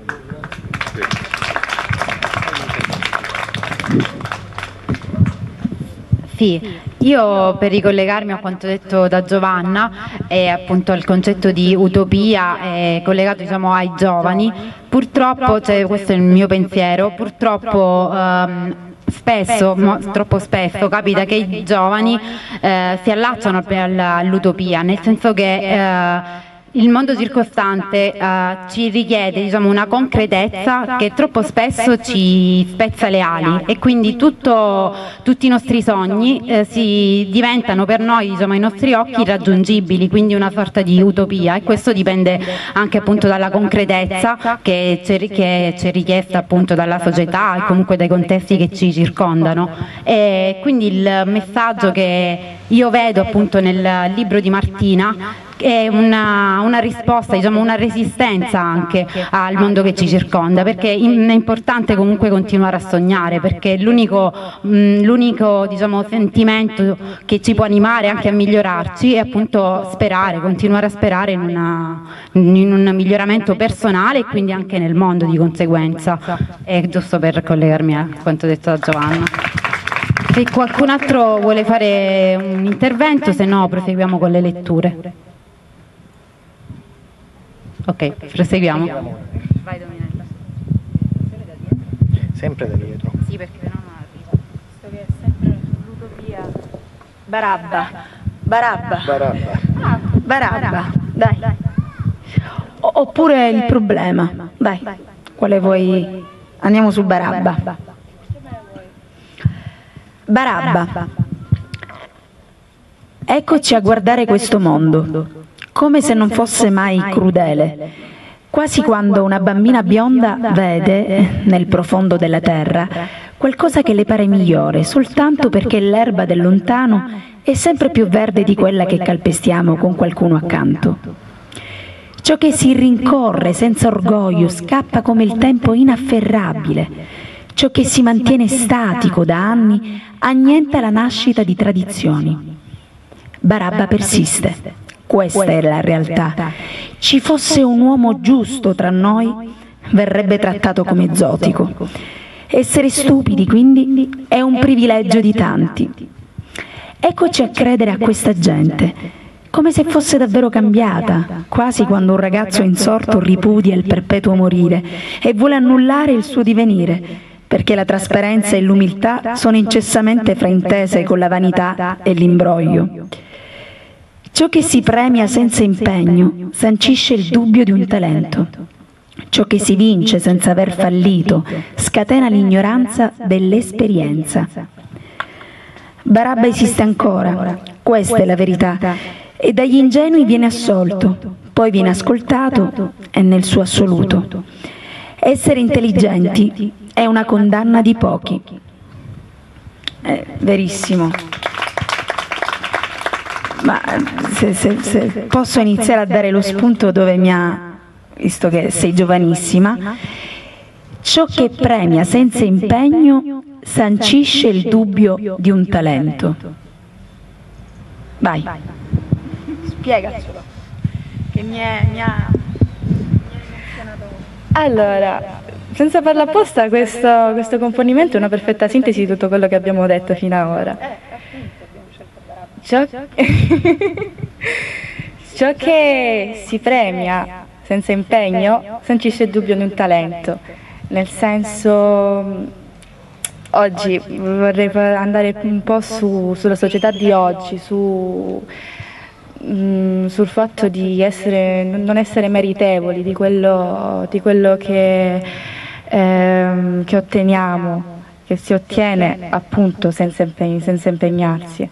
Sì. Io per ricollegarmi a quanto detto da Giovanna e appunto al concetto di utopia eh, collegato diciamo ai giovani, purtroppo, cioè, questo è il mio pensiero, purtroppo ehm, spesso, mo, troppo spesso, capita che i giovani eh, si allacciano all'utopia, nel senso che eh, il mondo circostante eh, ci richiede, diciamo, una concretezza che troppo spesso ci spezza le ali, e quindi tutto, tutti i nostri sogni eh, si diventano per noi, diciamo, ai nostri occhi irraggiungibili, quindi una sorta di utopia, e questo dipende anche appunto dalla concretezza che ci è richiesta appunto dalla società e comunque dai contesti che ci circondano. E quindi il messaggio che io vedo appunto nel libro di Martina è una, una risposta, diciamo, una resistenza anche al mondo che ci circonda, perché è importante comunque continuare a sognare, perché l'unico, l'unico diciamo, sentimento che ci può animare anche a migliorarci è appunto sperare, continuare a sperare in, una, in un miglioramento personale e quindi anche nel mondo di conseguenza. È giusto per collegarmi a quanto detto da Giovanna. Se qualcun altro vuole fare un intervento, se no proseguiamo con le letture. Ok, proseguiamo. Vai Dominella. Sempre da dietro. Sì, perché no non arriva. Visto che è sempre l'utopia. Barabba. Barabba. Barabba. Ah, Barabba. Dai. O- oppure il problema. Vai. Quale vuoi? Andiamo su Barabba. Barabba. Eccoci a guardare questo mondo, come se non fosse mai crudele, quasi quando una bambina bionda vede, nel profondo della terra, qualcosa che le pare migliore, soltanto perché l'erba del lontano è sempre più verde di quella che calpestiamo con qualcuno accanto. Ciò che si rincorre senza orgoglio scappa come il tempo inafferrabile. Ciò che si mantiene statico da anni annienta la nascita di tradizioni. Barabba persiste. Questa è la realtà. Ci fosse un uomo giusto tra noi, verrebbe trattato come zotico. Essere stupidi, quindi, è un privilegio di tanti. Eccoci a credere a questa gente, come se fosse davvero cambiata, quasi quando un ragazzo insorto ripudia il perpetuo morire e vuole annullare il suo divenire, perché la trasparenza e l'umiltà sono incessantemente fraintese con la vanità e l'imbroglio. Ciò che si premia senza impegno sancisce il dubbio di un talento. Ciò che si vince senza aver fallito scatena l'ignoranza dell'esperienza. Barabba esiste ancora, questa è la verità, e dagli ingenui viene assolto, poi viene ascoltato e nel suo assoluto. Essere intelligenti è una condanna di pochi. È verissimo. Ma se, se, se posso iniziare a dare lo spunto dove mi ha, visto che sei giovanissima, ciò che premia senza impegno sancisce il dubbio di un talento. Vai. Spiegacelo, che mi, è, mi ha emozionato. Allora, senza farla apposta, questo, questo componimento è una perfetta sintesi di tutto quello che abbiamo detto fino ad ora. Ciò, ciò che si premia senza impegno sancisce il dubbio di un talento, nel senso, oggi vorrei andare un po' su, sulla società di oggi, su, mh, sul fatto di essere, non essere meritevoli di quello, di quello che, ehm, che otteniamo, che si ottiene appunto senza, impegni, senza impegnarsi.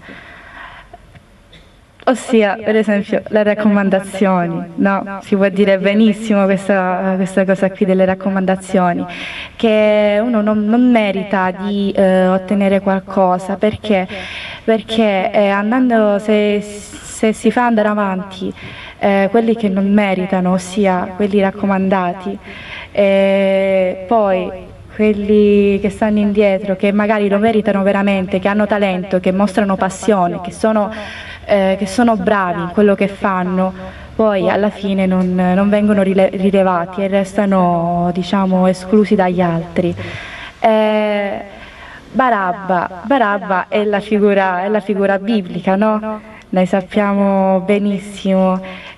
Ossia, per esempio, le raccomandazioni, no? Si può dire benissimo questa, questa cosa qui delle raccomandazioni, che uno non, non merita di eh, ottenere qualcosa, perché, perché eh, andando, se, se si fa andare avanti eh, quelli che non meritano, ossia quelli raccomandati, eh, poi quelli che stanno indietro, che magari lo meritano veramente, che hanno talento, che mostrano passione, che sono, eh, che sono bravi in quello che fanno, poi alla fine non, non vengono rile rilevati e restano, diciamo, esclusi dagli altri. Eh, Barabba, Barabba è la figura, è la figura biblica, no? Noi sappiamo benissimo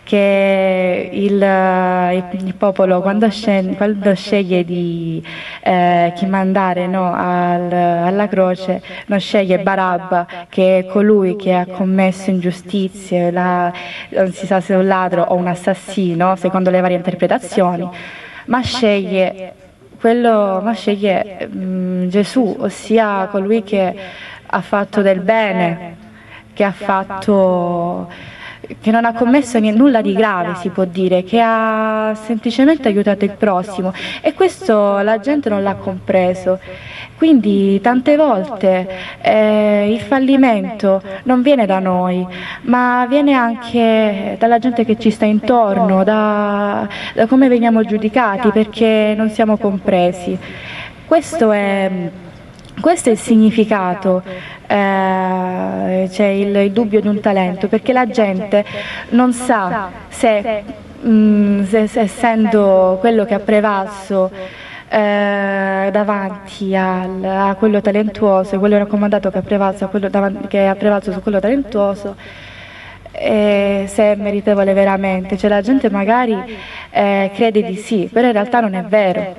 che il, il popolo quando sceglie, quando sceglie di eh, chi mandare, no, al, alla croce, non sceglie Barabba, che è colui che ha commesso ingiustizie, la, non si sa se è un ladro o un assassino, secondo le varie interpretazioni, ma sceglie, quello, ma sceglie mh, Gesù, ossia colui che ha fatto del bene, che ha fatto, che non ha commesso nulla di grave, si può dire, che ha semplicemente aiutato il prossimo, e questo la gente non l'ha compreso. Quindi tante volte eh, il fallimento non viene da noi, ma viene anche dalla gente che ci sta intorno, da, da come veniamo giudicati, perché non siamo compresi. Questo è, questo è il significato, eh, c'è il, il dubbio di un talento, perché la gente non sa se, mh, se, se essendo quello che ha prevalso Eh, davanti al, a quello talentuoso, quello raccomandato che ha prevalso, a quello davanti, che ha prevalso su quello talentuoso, eh, se è meritevole veramente. Cioè, la gente magari eh, crede di sì, però in realtà non è vero.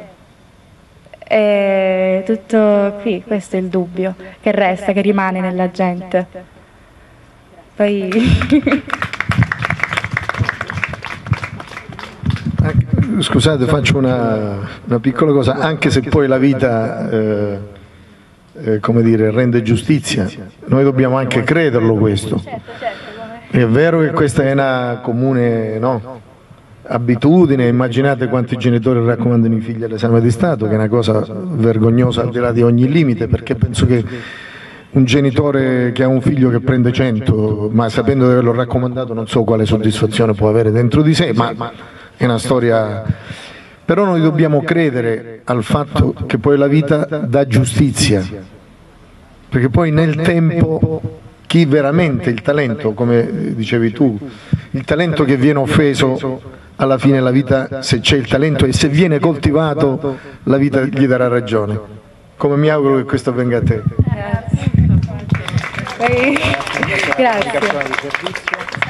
È tutto qui, questo è il dubbio che resta, che rimane nella gente. Poi Scusate, faccio una, una piccola cosa, anche se poi la vita eh, eh, come dire, rende giustizia, noi dobbiamo anche crederlo questo. È vero che questa è una comune, no, abitudine, immaginate quanti genitori raccomandano i figli all'esame di Stato, che è una cosa vergognosa al di là di ogni limite, perché penso che un genitore che ha un figlio che prende cento, ma sapendo di averlo raccomandato, non so quale soddisfazione può avere dentro di sé, ma è una storia. Però noi dobbiamo credere al fatto che poi la vita dà giustizia, perché poi nel tempo chi veramente il talento, come dicevi tu, il talento che viene offeso, alla fine la vita, se c'è il talento e se viene coltivato, la vita gli darà ragione, come mi auguro che questo avvenga a te. Grazie. Grazie.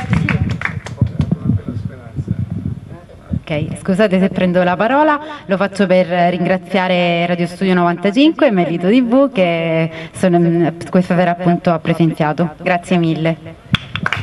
Ok, scusate se prendo la parola, lo faccio per ringraziare Radio Studio novantacinque e Merito tivù che sono, questa sera appunto ha presenziato. Grazie mille.